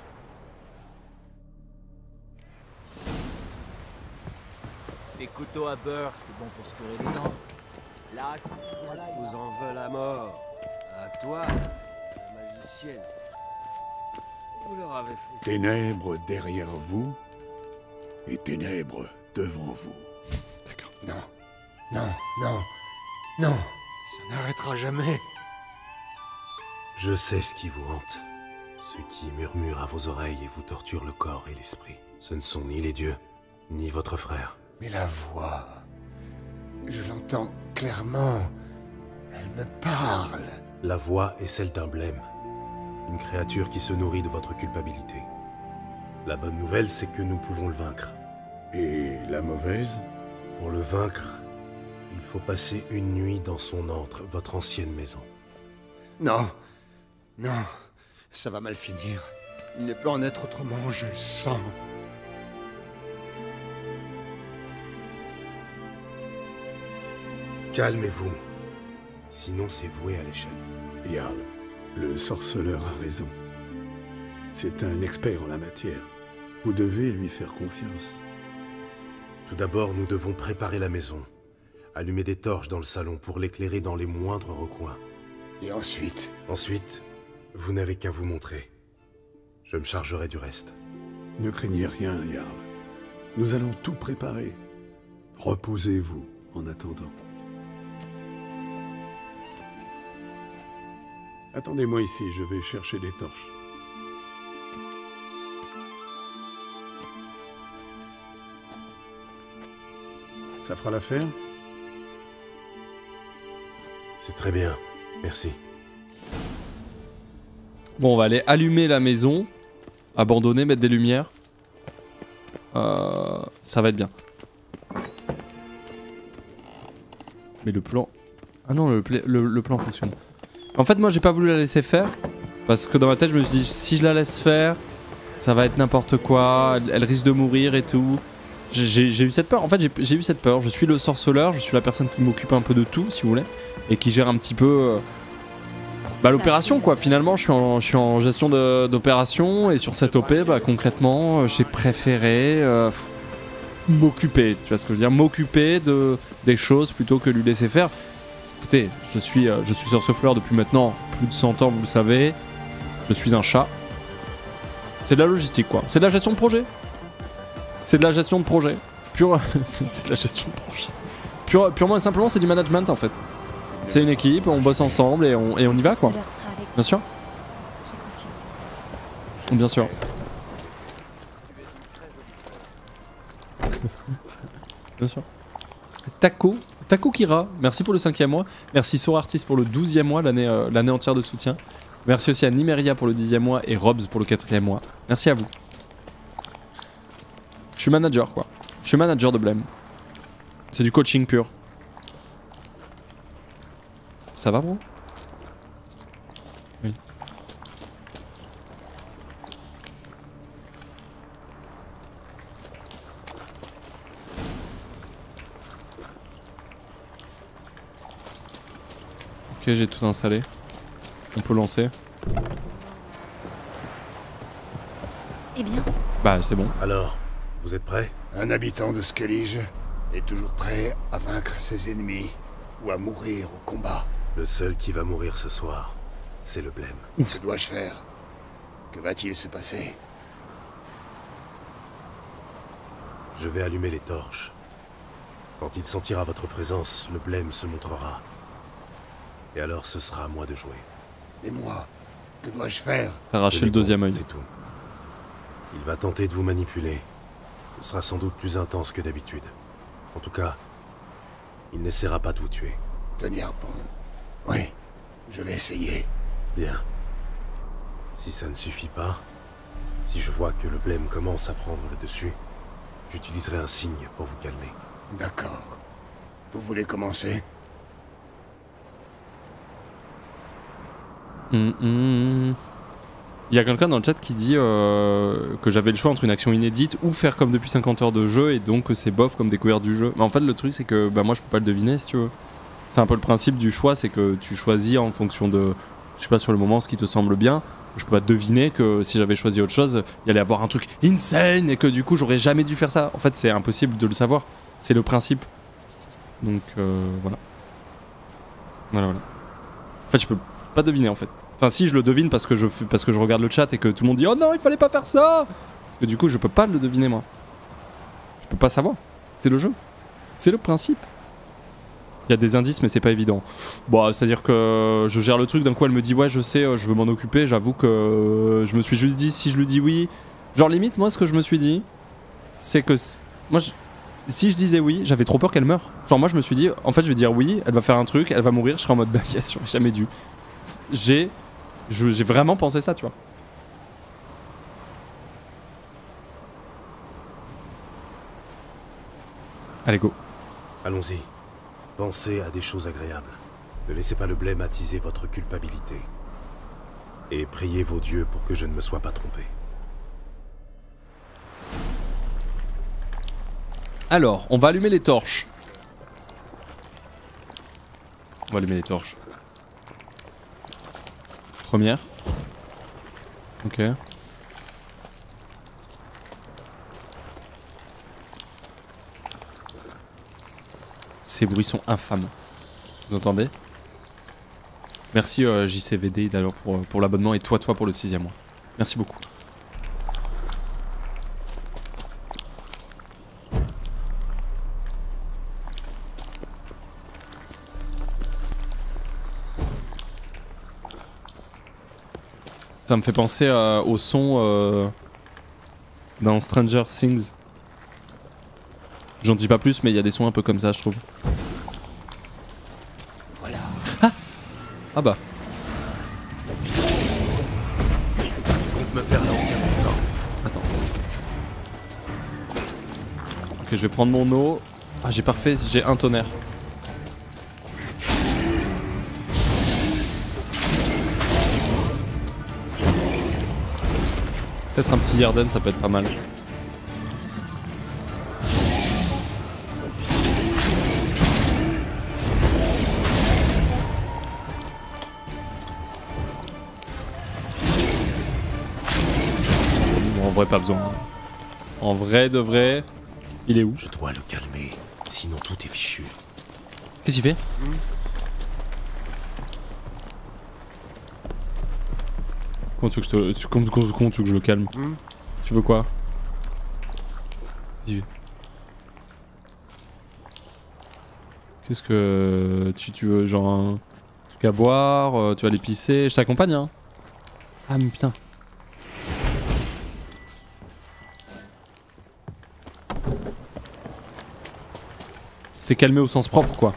Ces couteaux à beurre, c'est bon pour se curer les dents. Là, voilà, ils vous en veulent à mort. À toi, la magicienne. Vous leur avez fait. Ténèbres derrière vous et ténèbres devant vous. D'accord. Non, non, non, non, ça n'arrêtera jamais. Je sais ce qui vous hante. Ceux qui murmurent à vos oreilles et vous torturent le corps et l'esprit. Ce ne sont ni les dieux, ni votre frère. Mais la voix, je l'entends clairement. Elle me parle. La voix est celle d'un blême. Une créature qui se nourrit de votre culpabilité. La bonne nouvelle, c'est que nous pouvons le vaincre. Et la mauvaise? Pour le vaincre, il faut passer une nuit dans son antre, votre ancienne maison. Non, non, ça va mal finir. Il ne peut en être autrement, je le sens. Calmez-vous. Sinon, c'est voué à l'échec. Jarl, le sorceleur a raison. C'est un expert en la matière. Vous devez lui faire confiance. Tout d'abord, nous devons préparer la maison. allumez des torches dans le salon pour l'éclairer dans les moindres recoins. Et ensuite? Ensuite, vous n'avez qu'à vous montrer. Je me chargerai du reste. Ne craignez rien, Jarl. Nous allons tout préparer. Reposez-vous en attendant. Attendez-moi ici, je vais chercher des torches. Ça fera l'affaire? C'est très bien, merci. Bon, on va aller allumer la maison, abandonner, mettre des lumières. Euh, ça va être bien. Mais le plan... Ah non, le, pla- le, le plan fonctionne. En fait, moi, j'ai pas voulu la laisser faire. Parce que dans ma tête, je me suis dit, si je la laisse faire, ça va être n'importe quoi. Elle, elle risque de mourir et tout. J'ai j'ai eu cette peur. En fait, j'ai eu cette peur. Je suis le sorceleur. Je suis la personne qui m'occupe un peu de tout, si vous voulez. Et qui gère un petit peu... Euh, bah, l'opération, quoi. Finalement, je suis en, je suis en gestion d'opération. Et sur cette O P, bah, concrètement, j'ai préféré... Euh, m'occuper, tu vois ce que je veux dire, m'occuper de des choses plutôt que lui laisser faire. Écoutez, je suis, euh, je suis sorceleur depuis maintenant plus de cent ans, vous le savez. Je suis un chat. C'est de la logistique, quoi. C'est de la gestion de projet. C'est de la gestion de projet. Pure... c'est de la gestion de projet. Pure, purement et simplement, c'est du management, en fait. C'est une équipe, on bosse ensemble et on, et on y va, quoi. Bien sûr. Bien sûr. Bien sûr. Taco, Taco Kira, merci pour le cinquième mois. Merci Sour Artist pour le douzième mois, l'année euh, l'année entière de soutien. Merci aussi à Nimeria pour le dixième mois et Robs pour le quatrième mois. Merci à vous. Je suis manager, quoi. Je suis manager de Blême. C'est du coaching pur. Ça va, bro? Oui. Ok, j'ai tout installé. On peut lancer. Eh bien, Bah, c'est bon. Alors, vous êtes prêts? Un habitant de Skellige est toujours prêt à vaincre ses ennemis ou à mourir au combat. Le seul qui va mourir ce soir, c'est le blême. Que dois-je faire? Que va-t-il se passer? Je vais allumer les torches. Quand il sentira votre présence, le blême se montrera. Et alors ce sera à moi de jouer. Et moi, que dois-je faire? Arracher le deuxième œil. C'est tout. Il va tenter de vous manipuler. Ce sera sans doute plus intense que d'habitude. En tout cas, il n'essaiera pas de vous tuer. Tenir bon. Oui, je vais essayer. Bien. Si ça ne suffit pas, si je vois que le blême commence à prendre le dessus, j'utiliserai un signe pour vous calmer. D'accord. Vous voulez commencer? Hum, hum. Il y a quelqu'un dans le chat qui dit euh, que j'avais le choix entre une action inédite ou faire comme depuis cinquante heures de jeu et donc que c'est bof comme découverte du jeu. Mais en fait le truc c'est que bah, moi je peux pas le deviner si tu veux. C'est un peu le principe du choix, c'est que tu choisis en fonction de, je sais pas sur le moment ce qui te semble bien. Je peux pas deviner que si j'avais choisi autre chose, il y allait avoir un truc insane et que du coup j'aurais jamais dû faire ça. En fait c'est impossible de le savoir, c'est le principe. Donc euh, voilà. Voilà voilà. En fait je peux pas deviner en fait. Enfin si je le devine parce que je, parce que je regarde le chat et que tout le monde dit oh non il fallait pas faire ça. Parce que du coup je peux pas le deviner moi. Je peux pas savoir. C'est le jeu. C'est le principe. Il y a des indices mais c'est pas évident. Bon c'est à dire que je gère le truc d'un coup elle me dit ouais je sais je veux m'en occuper. J'avoue que je me suis juste dit si je lui dis oui. Genre limite moi ce que je me suis dit c'est que moi je... si je disais oui j'avais trop peur qu'elle meure. Genre moi je me suis dit en fait je vais dire oui elle va faire un truc elle va mourir je serai en mode bah yes j'aurais jamais dû. J'ai j'ai vraiment pensé ça tu vois. Allez go. Allons-y. Pensez à des choses agréables. Ne laissez pas le blême attiser votre culpabilité. Et priez vos dieux pour que je ne me sois pas trompé. Alors, on va allumer les torches. On va allumer les torches. Première. Ok. Ces bruits sont infâmes. Vous entendez? Merci euh, J C V D d'ailleurs pour, pour l'abonnement et toi toi pour le sixième mois. Merci beaucoup. Ça me fait penser euh, au son euh, dans Stranger Things. J'en dis pas plus mais il y a des sons un peu comme ça je trouve. Voilà. Ah, ah bah. Tu comptes me faire là en bien longtemps. Attends. Ok, je vais prendre mon eau. Ah, j'ai parfait, j'ai un tonnerre. Peut-être un petit Yarden, ça peut être pas mal. Bon, en vrai, pas besoin. En vrai de vrai, il est où? Je dois le calmer, sinon tout est fichu. Qu'est-ce qu'il fait? mmh. Comment tu veux que je, te, tu, comment, comment, comment tu veux que je le calme? mmh. Tu veux quoi? Qu'est-ce que tu, tu veux? Genre un truc à boire? Tu vas aller pisser? Je t'accompagne hein? Ah mais putain. C'était calmé au sens propre quoi.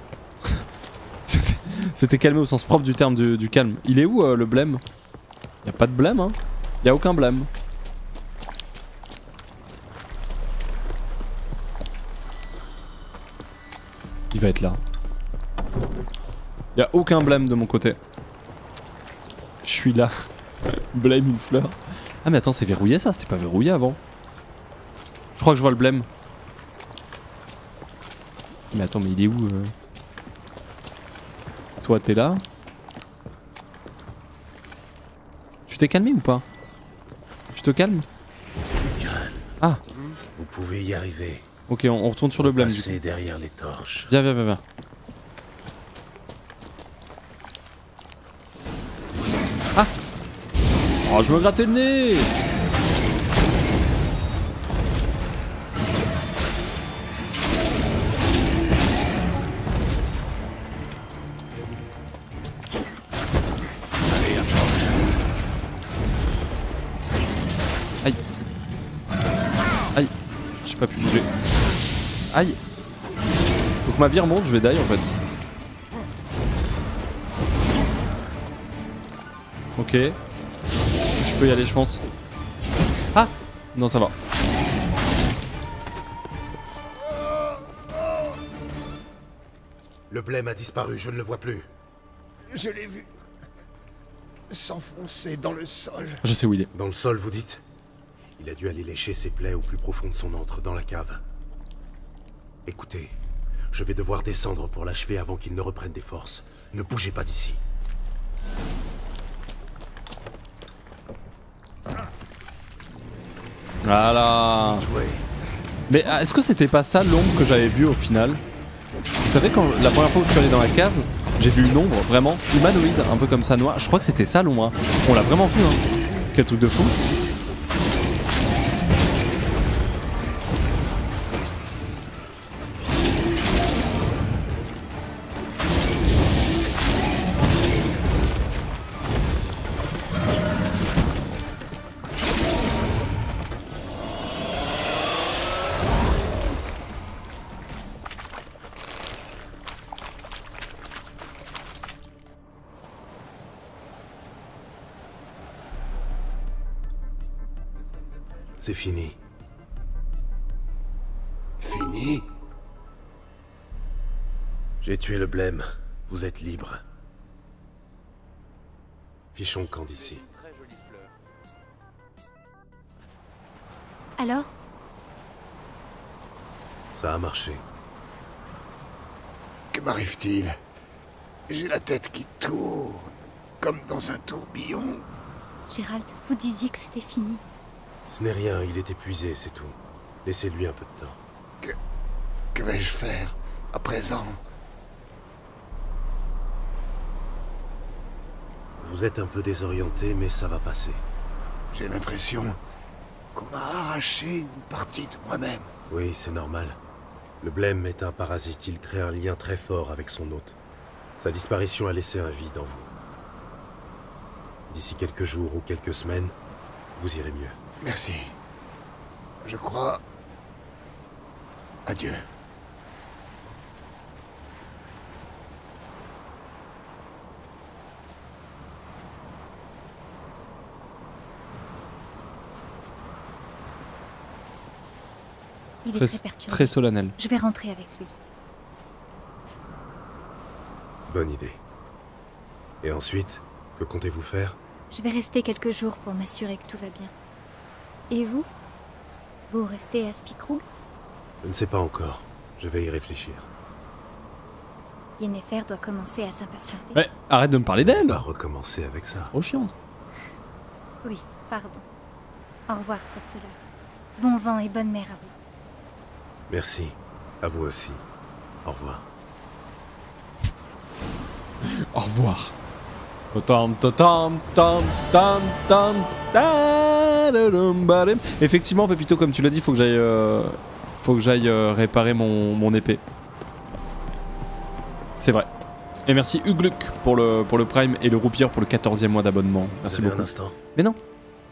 C'était calmé au sens propre du terme du, du calme. Il est où euh, le blême? Y'a pas de blême hein? Y'a aucun blême. Il va être là. Y'a aucun blême de mon côté. Je suis là. Blême une fleur. Ah mais attends c'est verrouillé ça? C'était pas verrouillé avant. Je crois que je vois le blême. Mais attends mais il est où euh... Toi t'es là? Tu t'es calmé ou pas? Tu te calmes? Calme. Ah. Vous pouvez y arriver. Ok, on, on retourne sur le blême du coup. Passez derrière les torches. Viens, viens, viens, viens. Ah. Oh, je me grattais le nez. Aïe. Aïe. J'ai pas pu bouger. Aïe. Faut que ma vie remonte, je vais die en fait. Ok. Je peux y aller je pense. Ah. Non ça va. Le blême a disparu, je ne le vois plus. Je l'ai vu s'enfoncer dans le sol. Je sais où il est. Dans le sol, vous dites? Il a dû aller lécher ses plaies au plus profond de son antre, dans la cave. Écoutez, je vais devoir descendre pour l'achever avant qu'il ne reprenne des forces. Ne bougez pas d'ici. Voilà. Jouez. Mais est-ce que c'était pas ça l'ombre que j'avais vue au final? Vous savez quand la première fois que je suis allé dans la cave, j'ai vu une ombre vraiment humanoïde, un peu comme ça noire. Je crois que c'était ça l'ombre. Hein. On l'a vraiment vu hein. Quel truc de fou. C'est fini. Fini? J'ai tué le blême. Vous êtes libre. Fichons le camp d'ici. Alors? Ça a marché. Que m'arrive-t-il? J'ai la tête qui tourne, comme dans un tourbillon. Gérald, vous disiez que c'était fini. Ce n'est rien, il est épuisé, c'est tout. Laissez-lui un peu de temps. Que... que vais-je faire? À présent, Vous êtes un peu désorienté, mais ça va passer. j'ai l'impression qu'on m'a arraché une partie de moi-même. Oui, c'est normal. Le blême est un parasite, il crée un lien très fort avec son hôte. Sa disparition a laissé un vide en vous. D'ici quelques jours ou quelques semaines, vous irez mieux. Merci. Je crois... Adieu. Il est Très, très perturbé. très solennel. Je vais rentrer avec lui. Bonne idée. Et ensuite, que comptez-vous faire? Je vais rester quelques jours pour m'assurer que tout va bien. Et vous? Vous restez à Spikrug? Je ne sais pas encore. Je vais y réfléchir. Yennefer doit commencer à s'impatienter. Ouais, arrête de me parler d'elle. On va recommencer avec ça. Trop chiante. Oui, pardon. Au revoir, sorceleur. Bon vent et bonne mère à vous. Merci. À vous aussi. Au revoir. Au revoir. Totam, totam, tam, tam, tam, tadadum, badum. Effectivement, Pépito, comme tu l'as dit, faut que j'aille, euh, faut que j'aille euh, réparer mon, mon épée. C'est vrai. Et merci Ugluk pour le, pour le Prime et le Roupir pour le quatorzième mois d'abonnement. Merci Vous avez beaucoup. un instant. Mais non.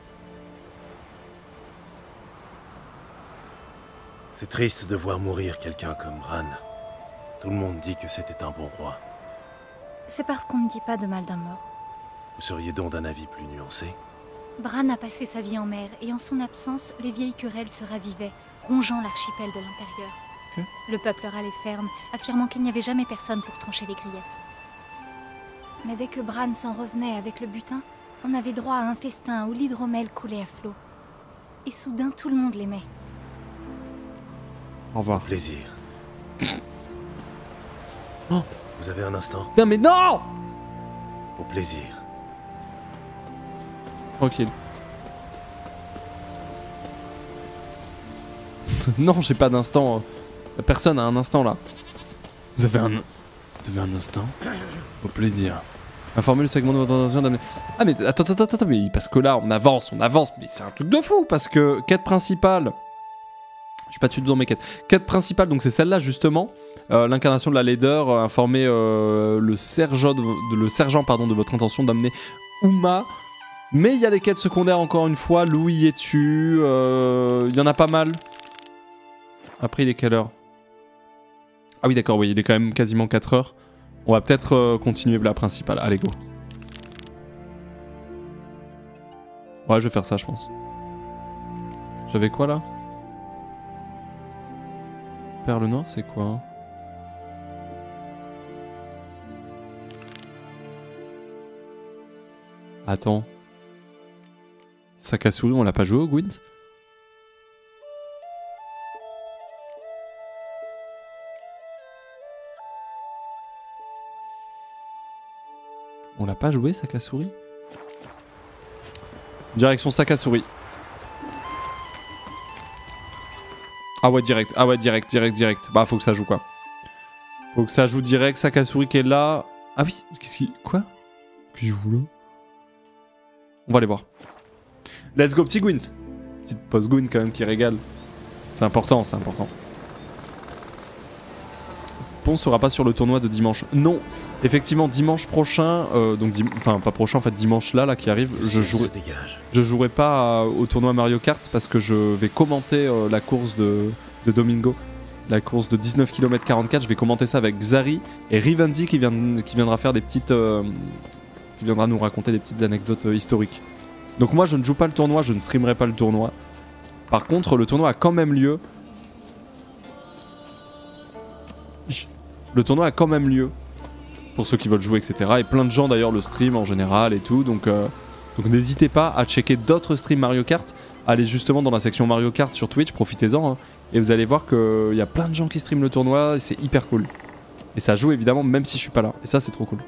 C'est triste de voir mourir quelqu'un comme Bran. Tout le monde dit que c'était un bon roi. C'est parce qu'on ne dit pas de mal d'un mort. Vous seriez donc d'un avis plus nuancé? Bran a passé sa vie en mer, et en son absence, les vieilles querelles se ravivaient, rongeant l'archipel de l'intérieur. Ok. Le peuple râlait ferme, affirmant qu'il n'y avait jamais personne pour trancher les griefs. Mais dès que Bran s'en revenait avec le butin, on avait droit à un festin où l'hydromel coulait à flot. Et soudain, tout le monde l'aimait. Au revoir. Plaisir. Oh. Vous avez un instant? Non mais non. Au plaisir. Tranquille. Non, j'ai pas d'instant. Personne a un instant là. Vous avez un... Vous avez un instant? Au plaisir. Informez le segment de votre intention d'amener... Ah mais attends, attends, attends, mais parce que là on avance, on avance, mais c'est un truc de fou parce que quête principale... Je suis pas dessus dans mes quêtes. Quête principale, donc c'est celle-là justement. Euh, L'incarnation de la leader, euh, informer euh, le sergent, de, de- le sergent pardon, de votre intention d'amener Uma. Mais il y a des quêtes secondaires encore une fois. Louis y est dessus. euh, Il y en a pas mal. Après, il est quelle heure? Ah oui, d'accord, oui, il est quand même quasiment quatre heures. On va peut-être euh, continuer la principale. Allez, go. Ouais, je vais faire ça, je pense. J'avais quoi là? Perle noire, c'est quoi hein? Attends. Sakasuri, on l'a pas joué au Gwent? On l'a pas joué, Sakasuri? Direction Sakasuri. Ah ouais, direct, ah ouais, direct, direct, direct. Bah, faut que ça joue quoi. Faut que ça joue direct. Sakasuri qui est là. Ah oui, qu'est-ce qu'il. Quoi? Qu'est-ce qu'il joue là? On va aller voir. Let's go, petit Gwent. Petite post-Gwent quand même qui régale. C'est important, c'est important. Pon sera pas sur le tournoi de dimanche. Non, effectivement, dimanche prochain, euh, donc dim- enfin pas prochain, en fait dimanche là, là qui arrive, Le je ciel jouerai, se dégage. je jouerai pas à- au tournoi Mario Kart parce que je vais commenter euh, la course de, de Domingo, la course de dix-neuf kilomètres quarante-quatre. Je vais commenter ça avec Zari et Rivendi qui, vient, qui viendra faire des petites, euh, qui viendra nous raconter des petites anecdotes euh, historiques. Donc moi je ne joue pas le tournoi, je ne streamerai pas le tournoi. Par contre, le tournoi a quand même lieu. Le tournoi a quand même lieu pour ceux qui veulent jouer, et cetera. Et plein de gens d'ailleurs le stream en général et tout. Donc, euh, donc n'hésitez pas à checker d'autres streams Mario Kart. Allez justement dans la section Mario Kart sur Twitch, profitez-en. Hein, et vous allez voir qu'il y a plein de gens qui streament le tournoi et c'est hyper cool. Et ça joue évidemment même si je suis pas là. Et ça c'est trop cool.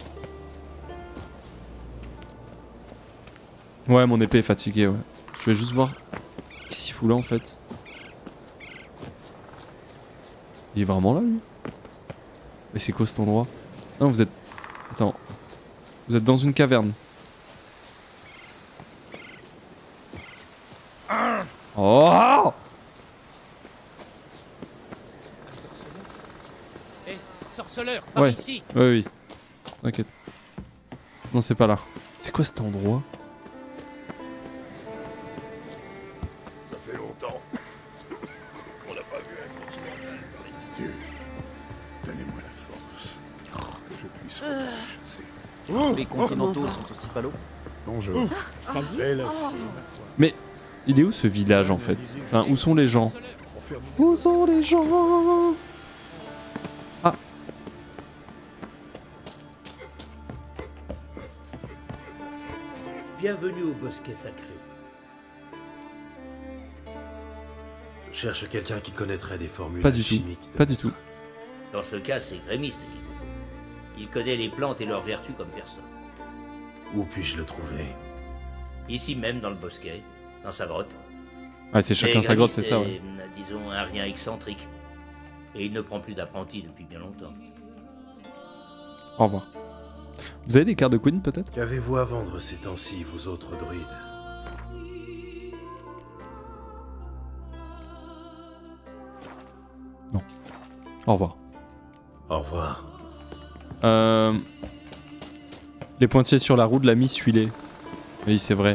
Ouais, mon épée est fatiguée, ouais. Je vais juste voir. Qu'est-ce qu'il fout là en fait? Il est vraiment là lui? Mais c'est quoi cet endroit? Non, vous êtes... Attends. Vous êtes dans une caverne. Oh! Hé, sorceleur, par Ouais. ici. Oui, oui. T'inquiète. Non, c'est pas là. C'est quoi cet endroit? Ça fait longtemps qu'on n'a pas vu un continental par ici. Dieu, donnez-moi la force que je puisse chasser. Les continentaux sont aussi palos. Bonjour. Salut. Belle assiette. Mais il est où ce village en fait? Enfin, où sont les gens? Où sont les gens? Ah. Bienvenue au bosquet sacré. Je cherche quelqu'un qui connaîtrait des formules Pas du tout. chimiques. de- Pas du tout. Dans ce cas, c'est Grémiste qu'il nous faut. Il connaît les plantes et leurs vertus comme personne. Où puis-je le trouver? Ici même, dans le bosquet, dans sa grotte. Ouais, c'est chacun Mais sa grotte, Grémiste c'est ça, est, ouais. disons, un rien excentrique. Et il ne prend plus d'apprentis depuis bien longtemps. Au revoir. Vous avez des cartes de Queen peut-être? Qu'avez-vous à vendre ces temps-ci, vous autres druides? Au revoir. Au revoir. Euh... Les pointillés sur la roue de l'ami Suilé. Oui, c'est vrai.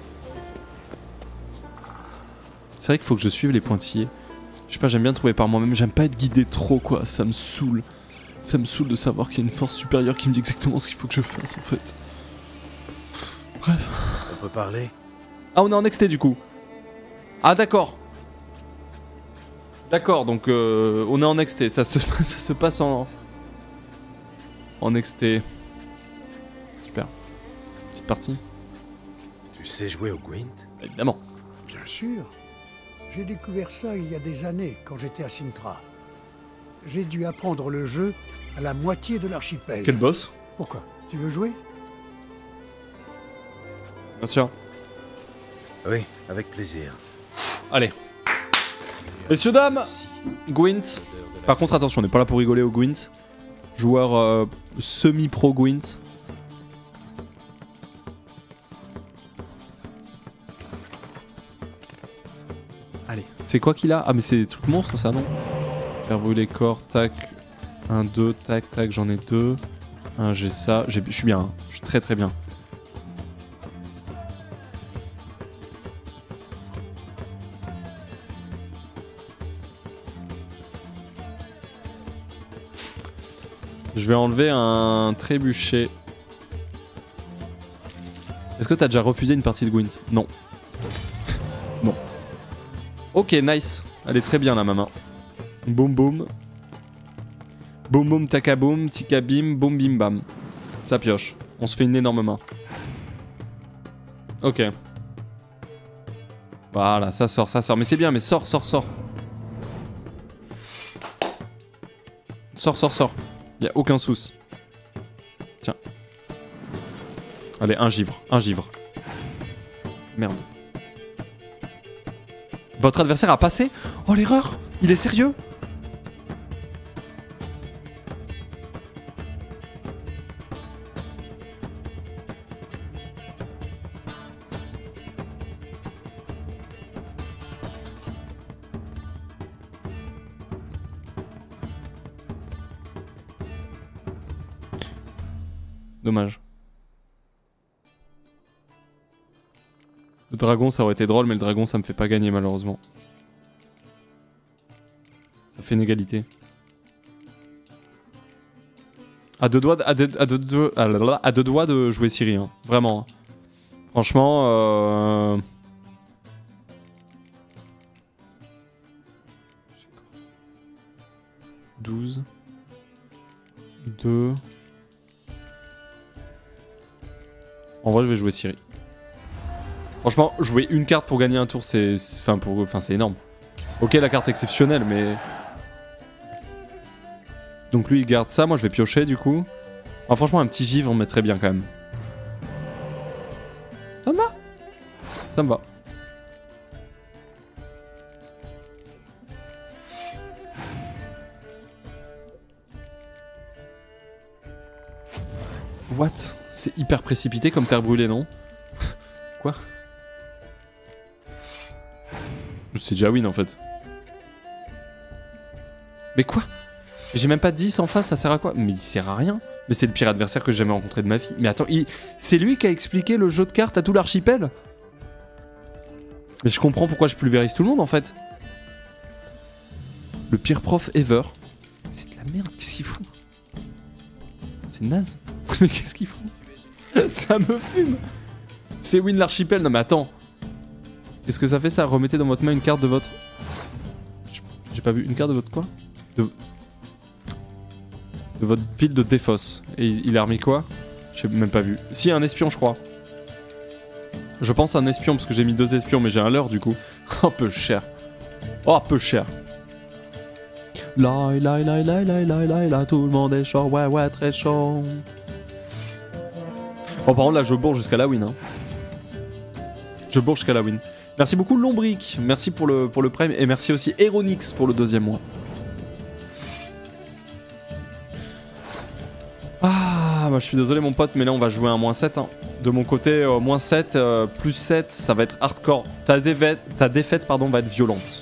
C'est vrai qu'il faut que je suive les pointillés. Je sais pas, j'aime bien trouver par moi-même. J'aime pas être guidé trop, quoi. Ça me saoule. Ça me saoule de savoir qu'il y a une force supérieure qui me dit exactement ce qu'il faut que je fasse, en fait. Bref. On peut parler? Ah, on est en X T, du coup. Ah, d'accord. D'accord, donc euh, on est en X T. Ça se, ça se passe en... En X T. Super. Petite partie. Tu sais jouer au Gwent? Évidemment. Bien sûr. J'ai découvert ça il y a des années, quand j'étais à Sintra. J'ai dû apprendre le jeu à la moitié de l'archipel. Quel boss? Pourquoi? Tu veux jouer? Bien sûr. Oui, avec plaisir. Allez. Messieurs, dames, Gwent. Par contre, attention, on n'est pas là pour rigoler au Gwent. Joueur euh, semi-pro Gwent. Allez, c'est quoi qu'il a? Ah, mais c'est des trucs monstres, ça, non? Faire brûler corps, tac. un, deux, tac, tac, j'en ai deux. Un, j'ai ça. Je suis bien, hein. Je suis très très bien. Je vais enlever un trébuchet. Est-ce que t'as déjà refusé une partie de Gwent? Non. Non. Ok, nice. Elle est très bien là, ma main. Boum boum. Boum boum takaboum, tikabim, boum bim bam. Ça pioche. On se fait une énorme main. Ok. Voilà, ça sort, ça sort. Mais c'est bien, mais sors, sors, sors. Sors, sors, sors. Y'a aucun souci. Tiens. Allez, un givre, un givre. Merde. Votre adversaire a passé? Oh l'erreur! Il est sérieux? Dommage. Le dragon, ça aurait été drôle, mais le dragon, ça me fait pas gagner, malheureusement. Ça fait une égalité. À deux doigts, de, à deux, à deux, deux, à là là, à deux doigts de jouer Ciri, hein. Vraiment. Franchement, euh... douze. deux. En vrai, je vais jouer Ciri. Franchement, jouer une carte pour gagner un tour, c'est... Enfin, pour... enfin, c'est énorme. Ok, la carte est exceptionnelle, mais... Donc lui, il garde ça. Moi, je vais piocher, du coup. Alors, franchement, un petit givre, on mettrait bien, quand même. Ça me va. Ça me va. what? C'est hyper précipité comme terre brûlée, non? Quoi? C'est déjà win en fait. Mais quoi? J'ai même pas dix en face, ça sert à quoi? Mais il sert à rien. Mais c'est le pire adversaire que j'ai jamais rencontré de ma vie. Mais attends, il... c'est lui qui a expliqué le jeu de cartes à tout l'archipel? Mais je comprends pourquoi je pulvérise tout le monde en fait. Le pire prof ever. C'est de la merde, qu'est-ce qu'il fout? C'est naze. Mais qu'est-ce qu'il fout? Ça me fume. C'est win l'archipel, non mais attends. Qu'est-ce que ça fait ça? Remettez dans votre main une carte de votre... J'ai pas vu, une carte de votre quoi? De... de votre pile de défausse. Et il a remis quoi? J'ai même pas vu. Si, un espion je crois. Je pense à un espion parce que j'ai mis deux espions mais j'ai un leurre du coup. Oh peu cher. Oh peu cher. Là, là, là, là, là, là, là, là, tout le monde est chaud, ouais, ouais, très chaud. Bon, par contre, là, je bourre jusqu'à la win. Hein. Je bourre jusqu'à la win. Merci beaucoup, Lombric. Merci pour le, pour le prime. Et merci aussi, Eronix, pour le deuxième mois. Ah, bah, je suis désolé, mon pote, mais là, on va jouer un moins sept. Hein. De mon côté, euh, moins sept, euh, plus sept, ça va être hardcore. Ta défaite, ta défaite pardon, va être violente.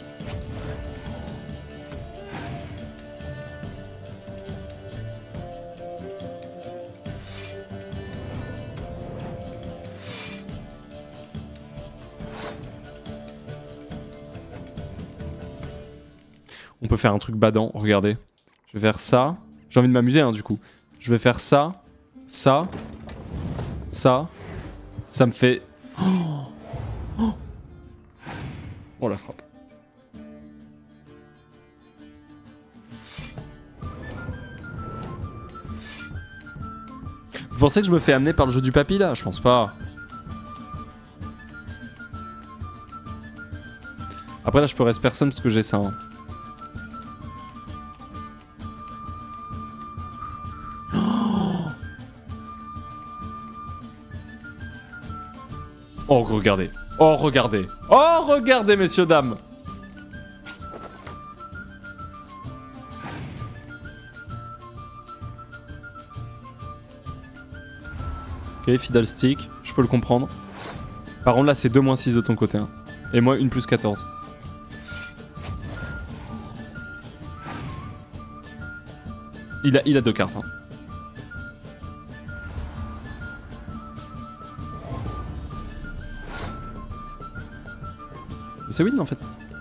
On peut faire un truc badant, regardez. Je vais faire ça. J'ai envie de m'amuser, hein, du coup. Je vais faire ça, ça, ça. Ça me fait... Oh, oh. Oh la frappe. Vous pensez que je me fais amener par le jeu du papy, là? Je pense pas. Après, là, je peux reste personne parce que j'ai ça, hein. Oh, regardez. Oh, regardez. Oh, regardez, messieurs, dames. Ok, Fiddlestick. Je peux le comprendre. Par contre, là, c'est deux moins six de ton côté. Hein. Et moi, une plus quatorze. Il a, il a deux cartes. Hein. C'est win en fait.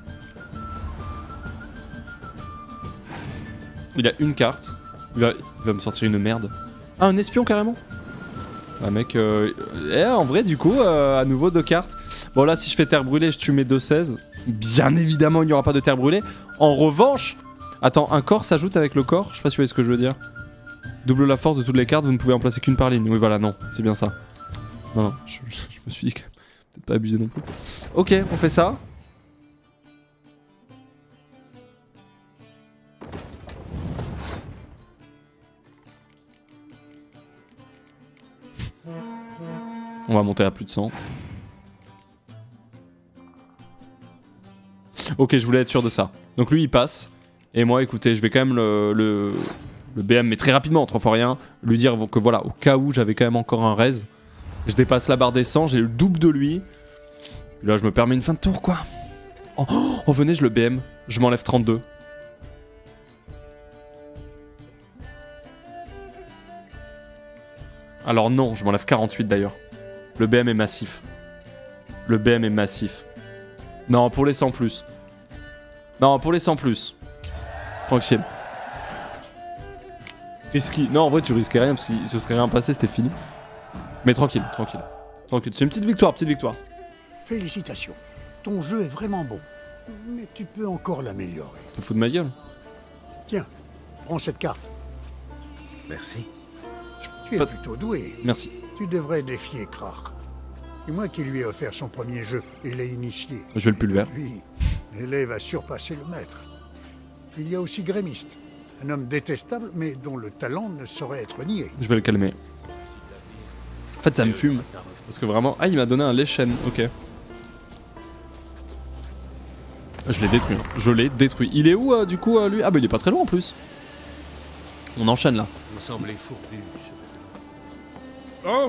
Il a une carte. Il va, il va me sortir une merde. Ah, un espion carrément. Ah mec, euh, eh, en vrai du coup, euh, à nouveau deux cartes. Bon là si je fais terre brûlée, je tue mes deux seize. Bien évidemment il n'y aura pas de terre brûlée. En revanche, attends, un corps s'ajoute avec le corps. Je sais pas si vous voyez ce que je veux dire. Double la force de toutes les cartes, vous ne pouvez en placer qu'une par ligne. Oui voilà, non, c'est bien ça. Non, non, je, je, je me suis dit que peut-être pas abusé non plus. Ok, on fait ça. On va monter à plus de cent. Ok, je voulais être sûr de ça. Donc lui, il passe. Et moi, écoutez, je vais quand même le, le, le B M, mais très rapidement, trois fois rien, lui dire que voilà, au cas où j'avais quand même encore un raise, je dépasse la barre des cent, j'ai le double de lui. Et là, je me permets une fin de tour, quoi. Oh, oh venez, je le B M. Je m'enlève trente-deux. Alors non, je m'enlève quarante-huit d'ailleurs. Le B M est massif. Le B M est massif. Non, pour les cent plus. Non, pour les cent plus. Tranquille. Risky. Non, en vrai, tu risquais rien parce qu'il se serait rien passé, c'était fini. Mais tranquille, tranquille. Tranquille. C'est une petite victoire, petite victoire. Félicitations. Ton jeu est vraiment bon. Mais tu peux encore l'améliorer. Tu te fous de ma gueule? Tiens, prends cette carte. Merci. Tu es Pas... plutôt doué. Merci. Tu devrais défier Krark. C'est moi qui lui ai offert son premier jeu et l'ai initié. Je vais le pulver. Lui, l'élève a surpassé le maître. Il y a aussi Grémiste, un homme détestable mais dont le talent ne saurait être nié. Je vais le calmer. En fait, ça me fume. Parce que vraiment... Ah, il m'a donné un Leshen. Ok. Je l'ai détruit. Hein. Je l'ai détruit. Il est où, euh, du coup, euh, lui? Ah, bah, il est pas très loin, en plus. On enchaîne, là. Vous semblez fourbu. Oh!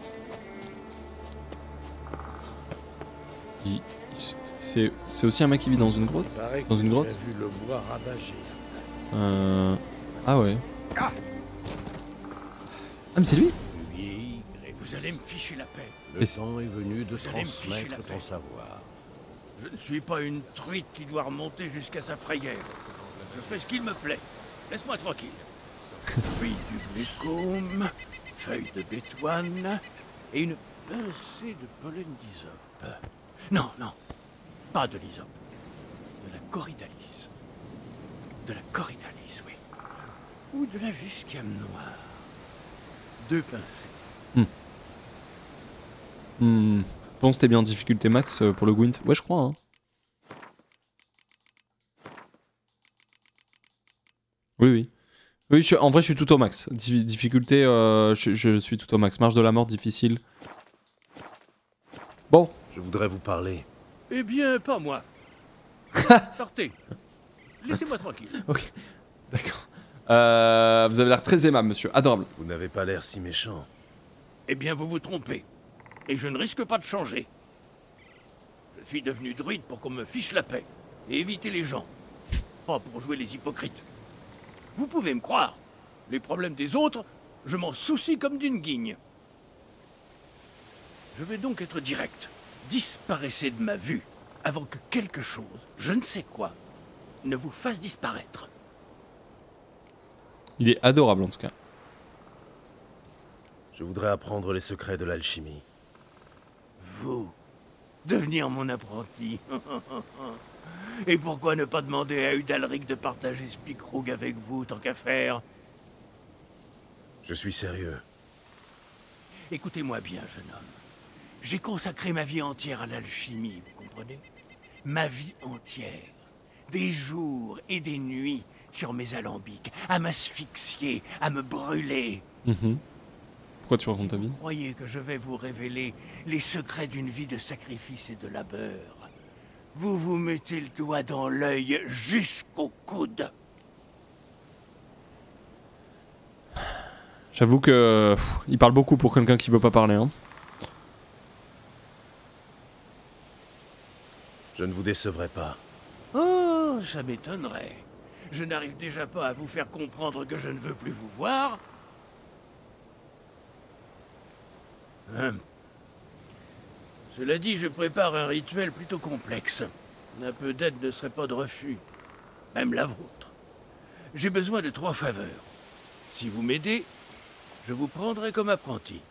Il- il- C'est c'est aussi un mec qui vit dans une grotte? Dans une grotte? J'ai vu le bois ravagé. Euh... Ah ouais. Ah mais c'est lui? Oui, vous allez me ficher la paix. Le temps est venu de Vous allez me ficher la transmettre paix. ton savoir. Je ne suis pas une truite qui doit remonter jusqu'à sa frayère. Je fais ce qu'il me plaît. Laisse-moi tranquille. Fruits du glucome, feuilles de bétoine et une pincée de pollen d'hysope. Non, non, pas de l'hysope. De la corydalis. De la corydalis, oui. Ou de la jusquiame noire. Deux pincées. Hmm. Bon, c'était bien en difficulté max euh, pour le Gwent. Ouais, je crois. Hein. Oui, oui. Oui, je, en vrai, je suis tout au max. Dif- difficulté, euh, je, je suis tout au max. Marche de la mort, difficile. Bon. Je voudrais vous parler. Eh bien, pas moi. Sortez. Laissez-moi tranquille. Ok. D'accord. Euh, vous avez l'air très aimable, monsieur. Adorable. Vous n'avez pas l'air si méchant. Eh bien, vous vous trompez. Et je ne risque pas de changer. Je suis devenu druide pour qu'on me fiche la paix et éviter les gens. Pas pour jouer les hypocrites. Vous pouvez me croire. Les problèmes des autres, je m'en soucie comme d'une guigne. Je vais donc être direct. Disparaissez de ma vue avant que quelque chose, je ne sais quoi, ne vous fasse disparaître. Il est adorable en tout cas. Je voudrais apprendre les secrets de l'alchimie. Vous, devenir mon apprenti. Et pourquoi ne pas demander à Udalric de partager Spikrug avec vous, tant qu'à faire? Je suis sérieux. Écoutez-moi bien, jeune homme. J'ai consacré ma vie entière à l'alchimie, vous comprenez? Ma vie entière. Des jours et des nuits sur mes alambics, à m'asphyxier, à me brûler. Mm-hmm. Pourquoi tu racontes ta vie? Vous croyez que je vais vous révéler les secrets d'une vie de sacrifice et de labeur? Vous vous mettez le doigt dans l'œil jusqu'au coude. J'avoue que pff, il parle beaucoup pour quelqu'un qui veut pas parler. Hein. Je ne vous décevrai pas. Oh, ça m'étonnerait. Je n'arrive déjà pas à vous faire comprendre que je ne veux plus vous voir. Hum. Cela dit, je prépare un rituel plutôt complexe. Un peu d'aide ne serait pas de refus. Même la vôtre. J'ai besoin de trois faveurs. Si vous m'aidez, je vous prendrai comme apprenti.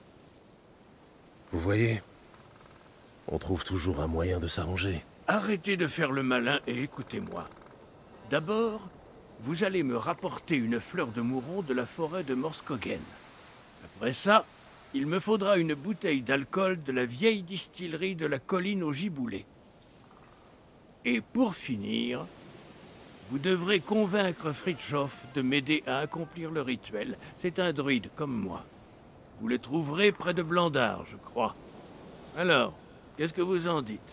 Vous voyez, on trouve toujours un moyen de s'arranger. Arrêtez de faire le malin et écoutez-moi. D'abord, vous allez me rapporter une fleur de mouron de la forêt de Morskogen. Après ça, il me faudra une bouteille d'alcool de la vieille distillerie de la colline au Giboulé. Et pour finir, vous devrez convaincre Fridtjof de m'aider à accomplir le rituel. C'est un druide comme moi. Vous le trouverez près de Blandard, je crois. Alors, qu'est-ce que vous en dites?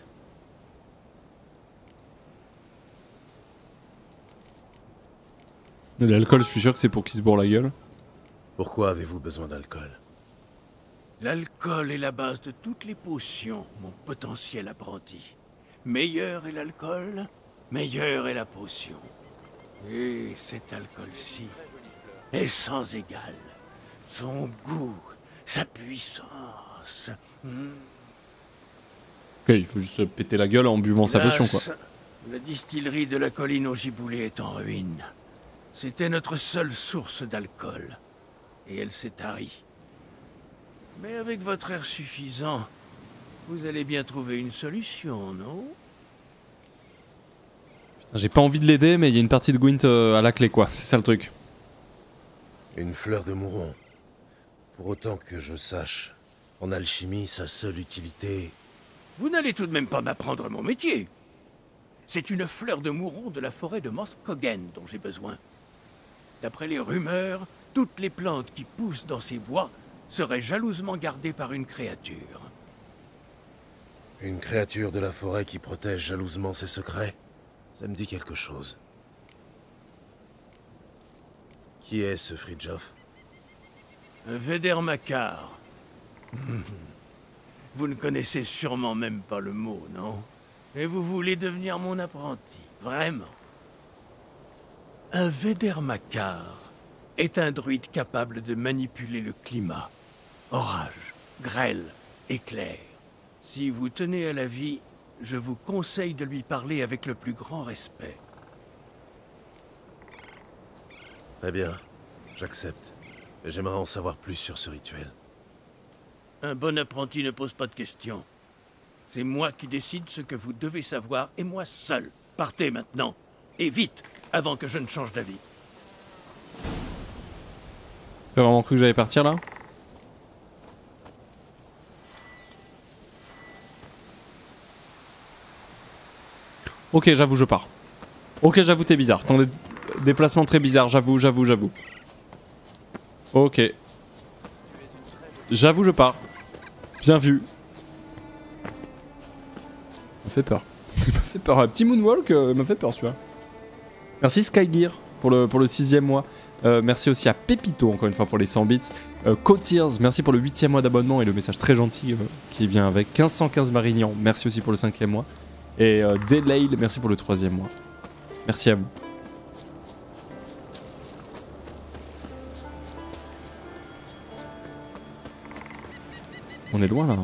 L'alcool, je suis sûr que c'est pour qu'il se bourre la gueule. Pourquoi avez-vous besoin d'alcool? L'alcool est la base de toutes les potions, mon potentiel apprenti. Meilleur est l'alcool, meilleure est la potion. Et cet alcool-ci est sans égal. Son goût, sa puissance. Hmm. Ok, il faut juste péter la gueule en buvant sa potion, quoi. La distillerie de la colline au Giboulé est en ruine. C'était notre seule source d'alcool. Et elle s'est tarie. Mais avec votre air suffisant, vous allez bien trouver une solution, non? J'ai pas envie de l'aider, mais il y a une partie de Gwent euh, à la clé, quoi. C'est ça le truc. Une fleur de mouron. Pour autant que je sache, en alchimie, sa seule utilité... Vous n'allez tout de même pas m'apprendre mon métier. C'est une fleur de mouron de la forêt de Morskogen dont j'ai besoin. D'après les rumeurs, toutes les plantes qui poussent dans ces bois seraient jalousement gardées par une créature. Une créature de la forêt qui protège jalousement ses secrets? Ça me dit quelque chose. Qui est ce Fridtjof? Vedermakar. Vous ne connaissez sûrement même pas le mot, non? Et vous voulez devenir mon apprenti, vraiment? Un Vedermakar est un druide capable de manipuler le climat. Orage, grêle, éclair. Si vous tenez à la vie, je vous conseille de lui parler avec le plus grand respect. Très bien, j'accepte. J'aimerais en savoir plus sur ce rituel. Un bon apprenti ne pose pas de questions. C'est moi qui décide ce que vous devez savoir, et moi seul. Partez maintenant, et vite, avant que je ne change d'avis. T'as vraiment cru que j'allais partir là? Ok, j'avoue, je pars. Ok, j'avoue, t'es bizarre. Ton dé déplacement très bizarre, j'avoue, j'avoue, j'avoue. Ok. J'avoue, je pars. Bien vu. Il m'a fait peur. Il m'a fait peur. Un petit moonwalk euh, m'a fait peur, tu vois. Merci Skygear pour le, pour le sixième mois. Euh, merci aussi à Pépito, encore une fois, pour les cent bits. Euh, Cotiers, merci pour le huitième mois d'abonnement et le message très gentil euh, qui vient avec. quinze cent quinze Marignan, merci aussi pour le cinquième mois. Et euh, Delail, merci pour le troisième mois. Merci à vous. On est loin là.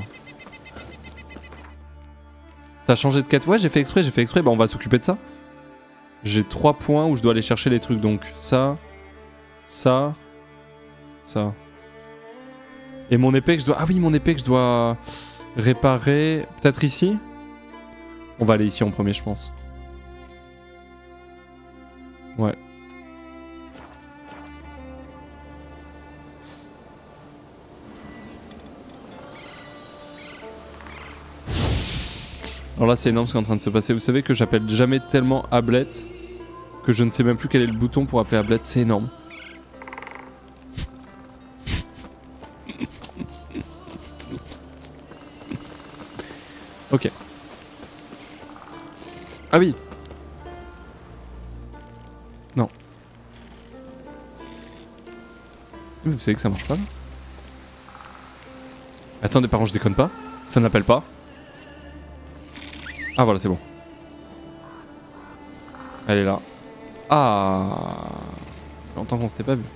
T'as changé de quête? Ouais, j'ai fait exprès, j'ai fait exprès. Bah, on va s'occuper de ça. J'ai trois points où je dois aller chercher les trucs. Donc, ça, ça, ça. Et mon épée que je dois... Ah oui, mon épée que je dois réparer. Peut-être ici? On va aller ici en premier, je pense. Ouais. Alors là, c'est énorme ce qui est en train de se passer. Vous savez que j'appelle jamais tellement Ablette que je ne sais même plus quel est le bouton pour appeler Ablette. C'est énorme. Ok. Ah oui. Non. Mais vous savez que ça marche pas là? Attendez, par contre, je déconne pas. Ça n'appelle pas. Ah voilà, c'est bon. Elle est là. Ah. Longtemps qu'on s'était pas vu.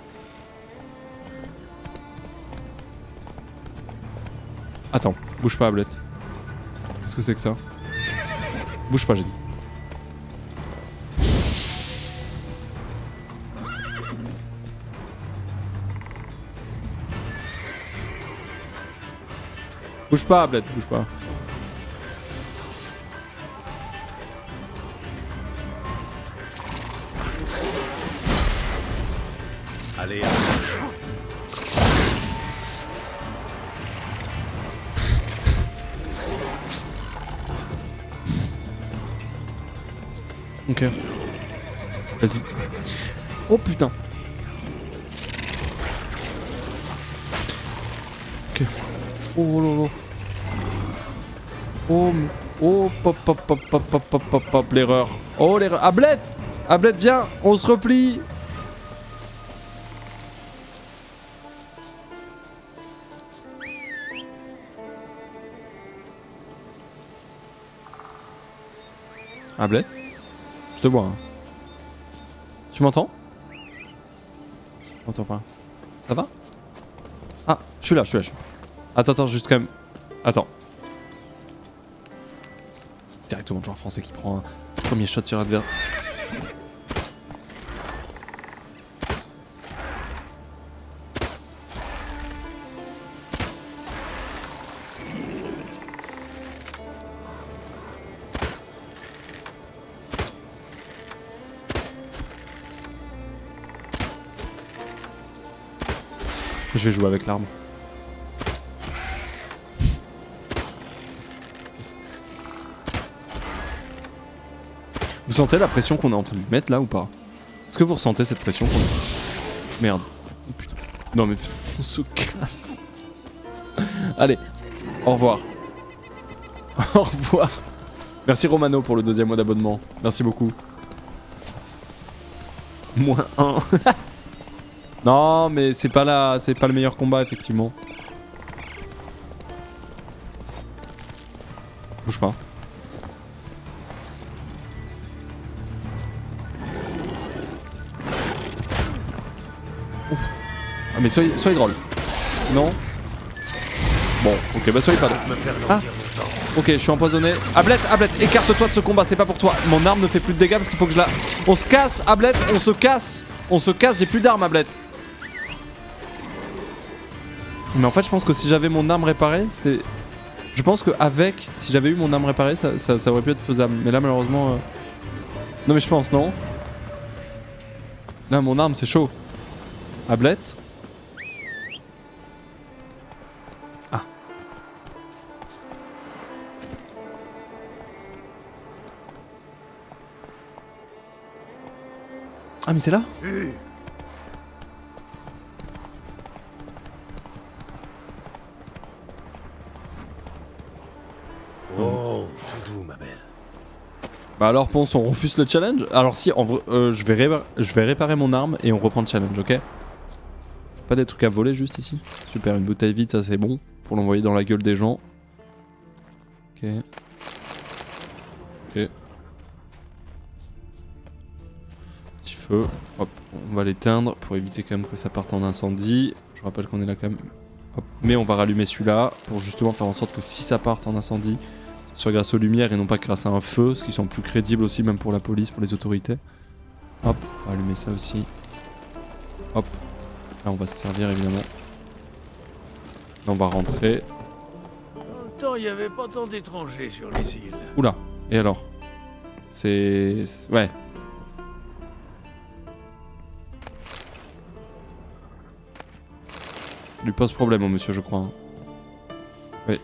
Attends, bouge pas, Ablette. Qu'est-ce que c'est que ça? Bouge pas, j'ai dit. Bouge pas, Ablette, bouge pas. Allez, ok. Vas-y. Oh putain. Ok. Oh lolo. Oh, oh, pop, pop, pop, pop, pop, pop, pop, pop, l'erreur. Oh, l'erreur. Ablette! Ablette, viens, on se replie. Ablette? Je te vois. Hein. Tu m'entends? Je m'entends pas. Ça va? Ah, je suis là, je suis là, je suis là. Attends, attends, juste quand même. Attends. Directement le joueur français qui prend un premier shot sur l'adversaire. Je vais jouer avec l'arme. Vous sentez la pression qu'on est en train de mettre là ou pas? Est-ce que vous ressentez cette pression qu'on est... Merde. Oh putain. Non mais on se casse. Allez. Au revoir. Au revoir. Merci Romano pour le deuxième mois d'abonnement. Merci beaucoup. Moins un. Non, mais c'est pas là, c'est pas le meilleur combat, effectivement. Bouge pas. Ouf. Ah, mais soyez, soyez drôle. Non. Bon, ok, bah soyez pas drôle. Ah. Ok, je suis empoisonné. Ablette, Ablette, écarte-toi de ce combat, c'est pas pour toi. Mon arme ne fait plus de dégâts parce qu'il faut que je la... On se casse, Ablette, on se casse. On se casse, j'ai plus d'armes, Ablette. Mais en fait, je pense que si j'avais mon arme réparée, c'était... Je pense qu'avec, si j'avais eu mon arme réparée, ça, ça, ça aurait pu être faisable. Mais là, malheureusement... Euh... Non mais je pense, non. Là, mon arme, c'est chaud. Ablette. Ah. Ah mais c'est là? Oh, tout doux, ma belle. Bah alors Ponce, on refuse le challenge? Alors si, en vrai, euh, je, vais ré je vais réparer mon arme et on reprend le challenge, ok? Pas des trucs à voler juste ici? Super, une bouteille vide, ça c'est bon. Pour l'envoyer dans la gueule des gens. Ok. Ok. Petit feu. Hop, on va l'éteindre pour éviter quand même que ça parte en incendie. Je rappelle qu'on est là quand même. Hop. Mais on va rallumer celui-là pour justement faire en sorte que si ça parte en incendie, ce soit grâce aux lumières et non pas grâce à un feu, ce qui semble plus crédible aussi même pour la police, pour les autorités. Hop, on va allumer ça aussi. Hop. Là on va se servir évidemment. Là on va rentrer. Dans le temps, il n'y avait pas tant d'étrangers sur les îles. Oula, et alors? C'est... Ouais. Ça lui pose problème au monsieur, je crois. Hein. Oui.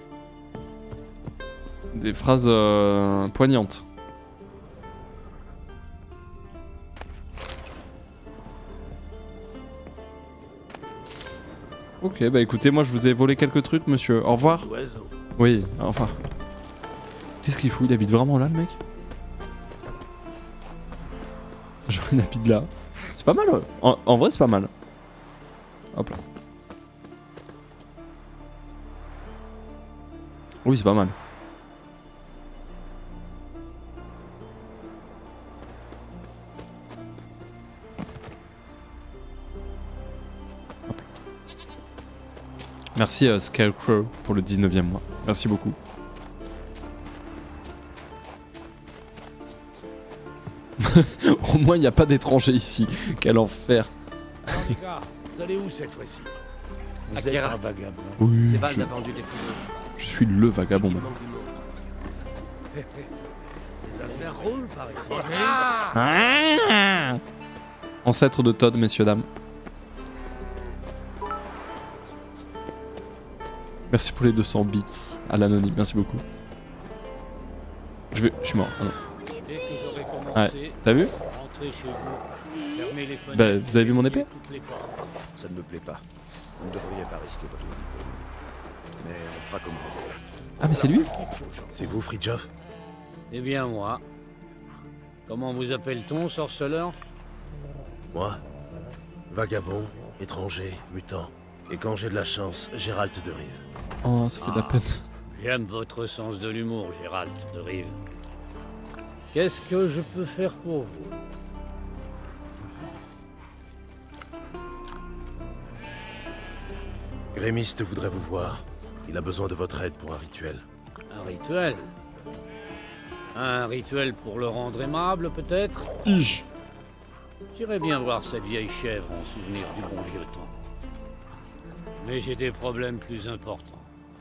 Des phrases euh, poignantes. Ok, bah écoutez, moi je vous ai volé quelques trucs, monsieur. Au revoir. Oiseau. Oui, au revoir. Qu'est-ce qu'il fout? Il habite vraiment là, le mec? Genre, il habite là. C'est pas mal, ouais. En, en vrai, c'est pas mal. Hop là. Oui, c'est pas mal. Hop. Merci euh, Scarecrow pour le dix-neuvième mois. Merci beaucoup. Au moins, il n'y a pas d'étrangers ici. Quel enfer. Alors les gars, vous allez où cette fois-ci? Vous êtes Akira. un vagabond. Oui, C'est Val je... a vendu des foudres. je suis le vagabond. Même. Les affaires roulent par ici. Ah Ancêtre de Todd, messieurs, dames. Merci pour les deux cents bits à l'anonyme, merci beaucoup. Je vais... Je suis mort. Ah non. Ouais, t'as vu? Bah, vous avez vu mon épée? Ça ne me plaît pas. Vous ne devriez pas risquer votre vie. Mais on fera comme vous voulez. Ah mais c'est lui? C'est vous, Fridtjof? C'est bien moi. Comment vous appelle-t-on, sorceleur? Moi? Vagabond, étranger, mutant. Et quand j'ai de la chance, Gérald de Rive. Oh, ça fait de la peine. J'aime votre sens de l'humour, Gérald de Rive. Qu'est-ce que je peux faire pour vous? Grémiste voudrait vous voir. Il a besoin de votre aide pour un rituel. Un rituel? Un rituel pour le rendre aimable, peut-être? Ich. J'irais bien voir cette vieille chèvre en souvenir du bon vieux temps. Mais j'ai des problèmes plus importants.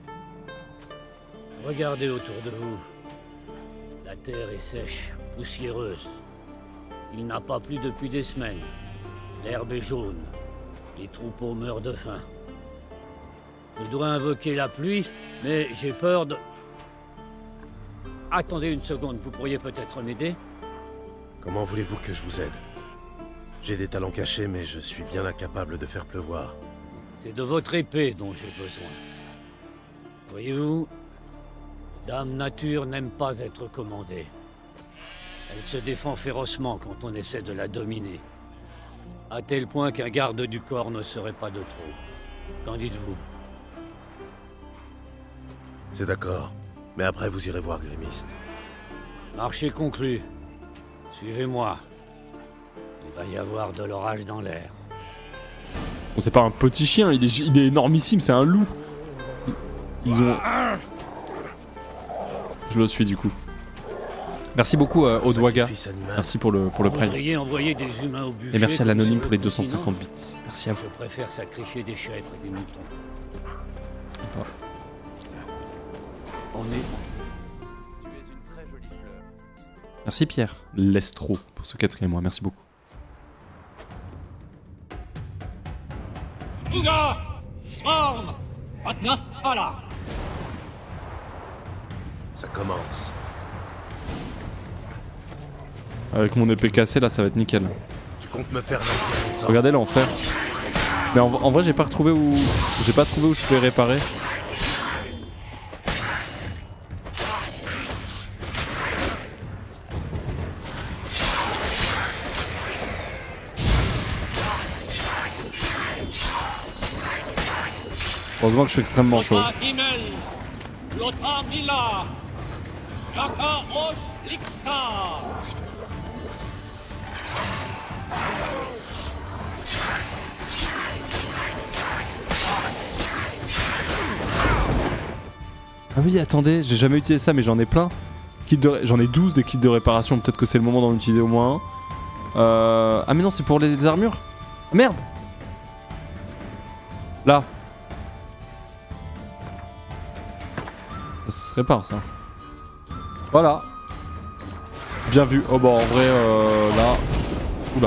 Regardez autour de vous. La terre est sèche, poussiéreuse. Il n'a pas plu depuis des semaines. L'herbe est jaune. Les troupeaux meurent de faim. Je dois invoquer la pluie, mais j'ai peur de... Attendez une seconde, vous pourriez peut-être m'aider? Comment voulez-vous que je vous aide? J'ai des talents cachés, mais je suis bien incapable de faire pleuvoir. C'est de votre épée dont j'ai besoin. Voyez-vous, Dame Nature n'aime pas être commandée. Elle se défend férocement quand on essaie de la dominer. À tel point qu'un garde du corps ne serait pas de trop. Qu'en dites-vous? C'est d'accord. Mais après, vous irez voir Grimist. Marché conclu. Suivez-moi. Il va y avoir de l'orage dans l'air. Bon, c'est pas un petit chien, il est, il est énormissime, c'est un loup. Ils ont... Je le suis du coup. Merci beaucoup euh, Odwaga. Merci pour le, pour le prime. Envoyer des humains au bûcher. Et merci à l'anonyme pour les deux cent cinquante bits. Merci à vous. Je préfère sacrifier des chèvres et des moutons. Sympa. On est... Tu es une très jolie fleur. Merci Pierre Lestro pour ce quatrième mois, merci beaucoup. Ouga Forme Patna Ala. Ça commence. Avec mon épée cassée là ça va être nickel. Tu comptes me faire longtemps. Regardez l'enfer. Mais en, en vrai j'ai pas retrouvé où. J'ai pas trouvé où je pouvais réparer. Heureusement que je suis extrêmement chaud. Ah oui, attendez, j'ai jamais utilisé ça, mais j'en ai plein. Kit de... J'en ai douze des kits de réparation, peut-être que c'est le moment d'en utiliser au moins un. Euh... Ah mais non, c'est pour les, les armures. Ah, merde. Là. Ça se répare ça. Voilà. Bien vu. Oh bah en vrai, euh, là... Oula.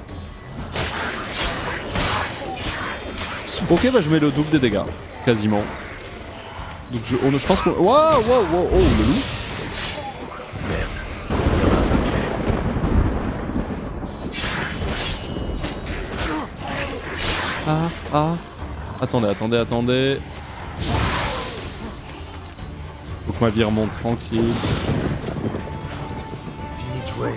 Ok, bah je mets le double des dégâts. Quasiment. Donc je, on, je pense qu'on... Waouh, waouh, waouh, oh, le loup. Merde. Ah, ah. Attendez, attendez, attendez. Faut que ma vie remonte tranquille. Fini de jouer.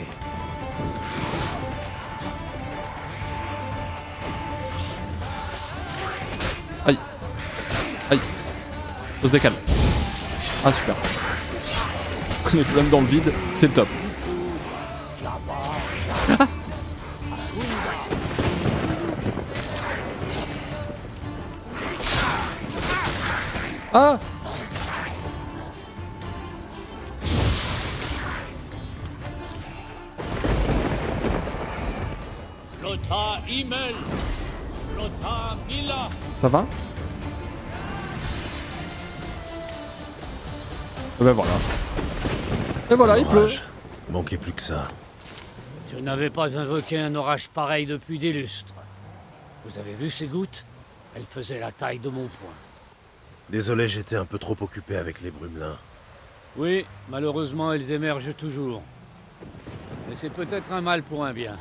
Aïe. Aïe. On se décale. Ah super. Les flammes dans le vide, c'est le top. Ah. Ah. Ça va? Et ben voilà. Et voilà, il pleut. Manquait plus que ça. Je n'avais pas invoqué un orage pareil depuis des lustres. Vous avez vu ces gouttes? Elles faisaient la taille de mon poing. Désolé, j'étais un peu trop occupé avec les brumelins. Oui, malheureusement, elles émergent toujours. Mais c'est peut-être un mal pour un bien.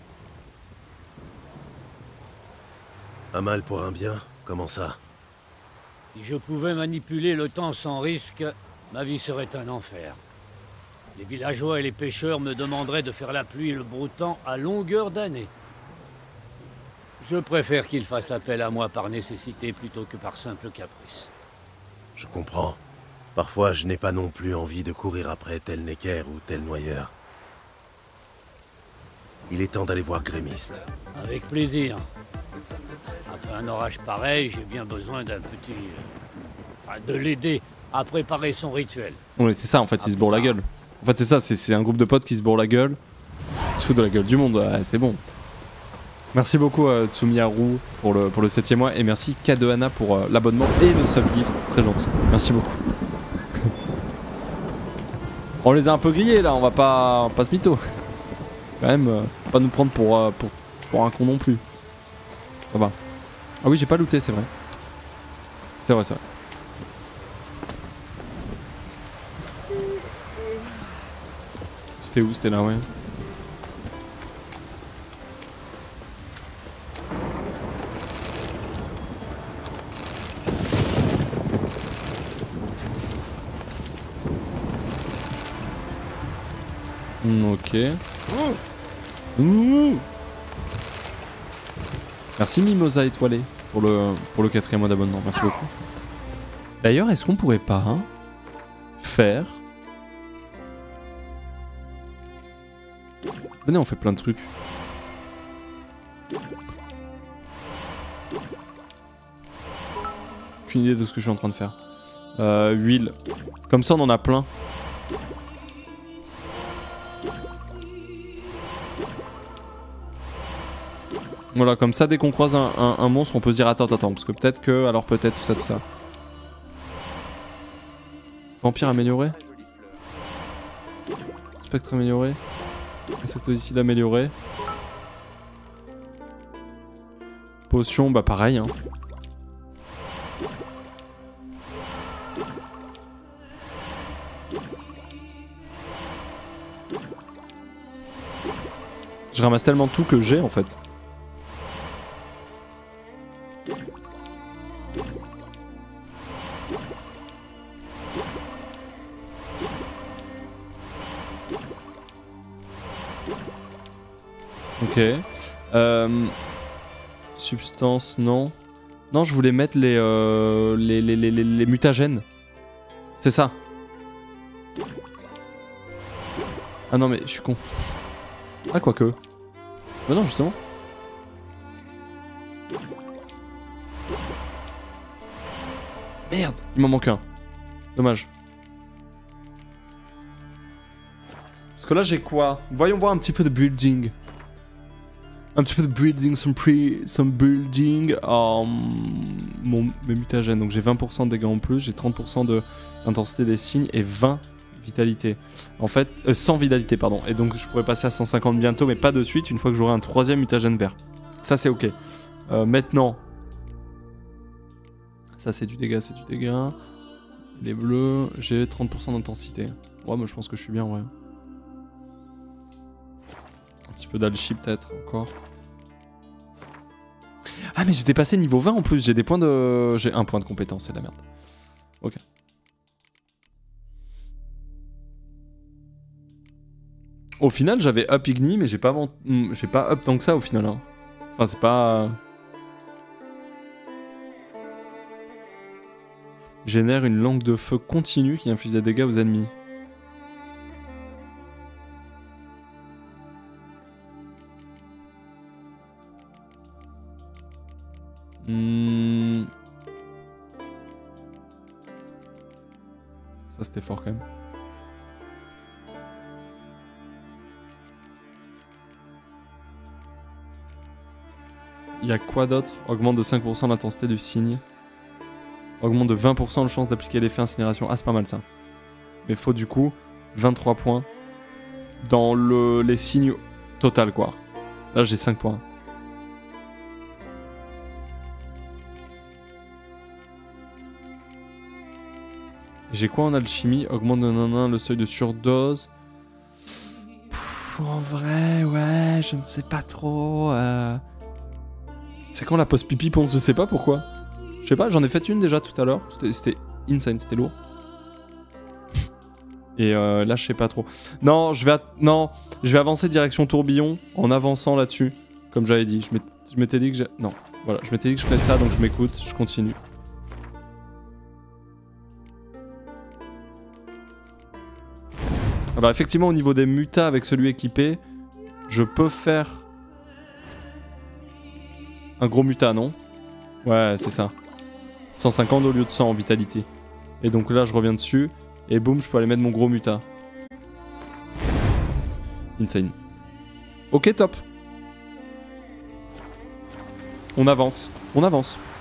Un mal pour un bien? Comment ça? Si je pouvais manipuler le temps sans risque, ma vie serait un enfer. Les villageois et les pêcheurs me demanderaient de faire la pluie et le beau temps à longueur d'année. Je préfère qu'ils fassent appel à moi par nécessité plutôt que par simple caprice. Je comprends. Parfois, je n'ai pas non plus envie de courir après tel Necker ou tel noyeur. Il est temps d'aller voir Grimist. Avec plaisir. Après un orage pareil, j'ai bien besoin d'un petit... Euh, de l'aider à préparer son rituel. Oui, c'est ça, en fait, il se bourre la gueule. En fait, c'est ça, c'est un groupe de potes qui se bourre la gueule. Ils se foutent de la gueule du monde, ouais, c'est bon. Merci beaucoup euh, Tsumiyaru pour le, pour le septième mois et merci Kadeana pour euh, l'abonnement et le subgift, c'est très gentil. Merci beaucoup. On les a un peu grillés là, on va pas, pas se mytho. Quand même, euh, pas nous prendre pour, euh, pour, pour un con non plus. Ça va. Ah oui, j'ai pas looté, c'est vrai. C'est vrai, c'est vrai. C'était où? C'était là, ouais. Mm, ok. Ouh. Merci Mimosa étoilé pour le, pour le quatrième mois d'abonnement. Merci beaucoup. D'ailleurs, est-ce qu'on pourrait pas hein, faire... Venez, on fait plein de trucs. Aucune idée de ce que je suis en train de faire. Euh, huile. Comme ça, on en a plein. Voilà, comme ça, dès qu'on croise un, un, un monstre, on peut se dire attends, attends, parce que peut-être que, alors peut-être, tout ça, tout ça. Vampire amélioré. Spectre amélioré. Insecticide amélioré. Potion, bah pareil. Hein. Je ramasse tellement tout que j'ai en fait. Ok. Euh, substance, non. Non, je voulais mettre les, euh, les, les, les, les, les mutagènes. C'est ça. Ah non mais je suis con. Ah quoique. Bah non justement. Merde, il m'en manque un. Dommage. Parce que là j'ai quoi? Voyons voir un petit peu de building. Un petit peu de building, some, pre, some building. Um, mon, mes mutagènes, donc j'ai vingt pour cent de dégâts en plus, j'ai trente pour cent de l'intensité des signes et vingt vitalité. En fait, euh, cent vitalité, pardon. Et donc je pourrais passer à cent cinquante bientôt, mais pas de suite, une fois que j'aurai un troisième mutagène vert. Ça c'est ok. Euh, maintenant, ça c'est du dégât, c'est du dégât. Les bleus, j'ai trente pour cent d'intensité. Ouais, moi je pense que je suis bien, ouais. Un petit peu d'alchimie peut-être, encore. Ah mais j'étais passé niveau vingt en plus, j'ai des points de... J'ai un point de compétence, c'est de la merde. Ok. Au final, j'avais up Igni, mais j'ai pas, j'ai pas up tant que ça au final. Hein. Enfin, c'est pas... Génère une langue de feu continue qui inflige des dégâts aux ennemis. Hmm. Ça, c'était fort quand même. Il y a quoi d'autre? Augmente de cinq pour cent l'intensité du signe. Augmente de vingt pour cent la chance d'appliquer l'effet incinération. Ah, c'est pas mal ça. Mais faut du coup vingt-trois points dans le, les signes total quoi. Là j'ai cinq points. J'ai quoi en alchimie? Augmente de nanana le seuil de surdose. Pff, en vrai, ouais, je ne sais pas trop. Euh... C'est quand la pause pipi ponce, je sais pas pourquoi. Je sais pas, j'en ai fait une déjà tout à l'heure. C'était insane, c'était lourd. Et euh, là, je sais pas trop. Non, je vais, non, je vais avancer direction tourbillon en avançant là-dessus. Comme j'avais dit, je m'étais dit que j'ai... Non, voilà, je m'étais dit que je ferais ça, donc je m'écoute, je continue. Alors effectivement, au niveau des mutas avec celui équipé, je peux faire... Un gros muta, non? Ouais, c'est ça. cent cinquante au lieu de cent en vitalité. Et donc là, je reviens dessus. Et boum, je peux aller mettre mon gros muta. Insane. Ok, top. On avance. On avance.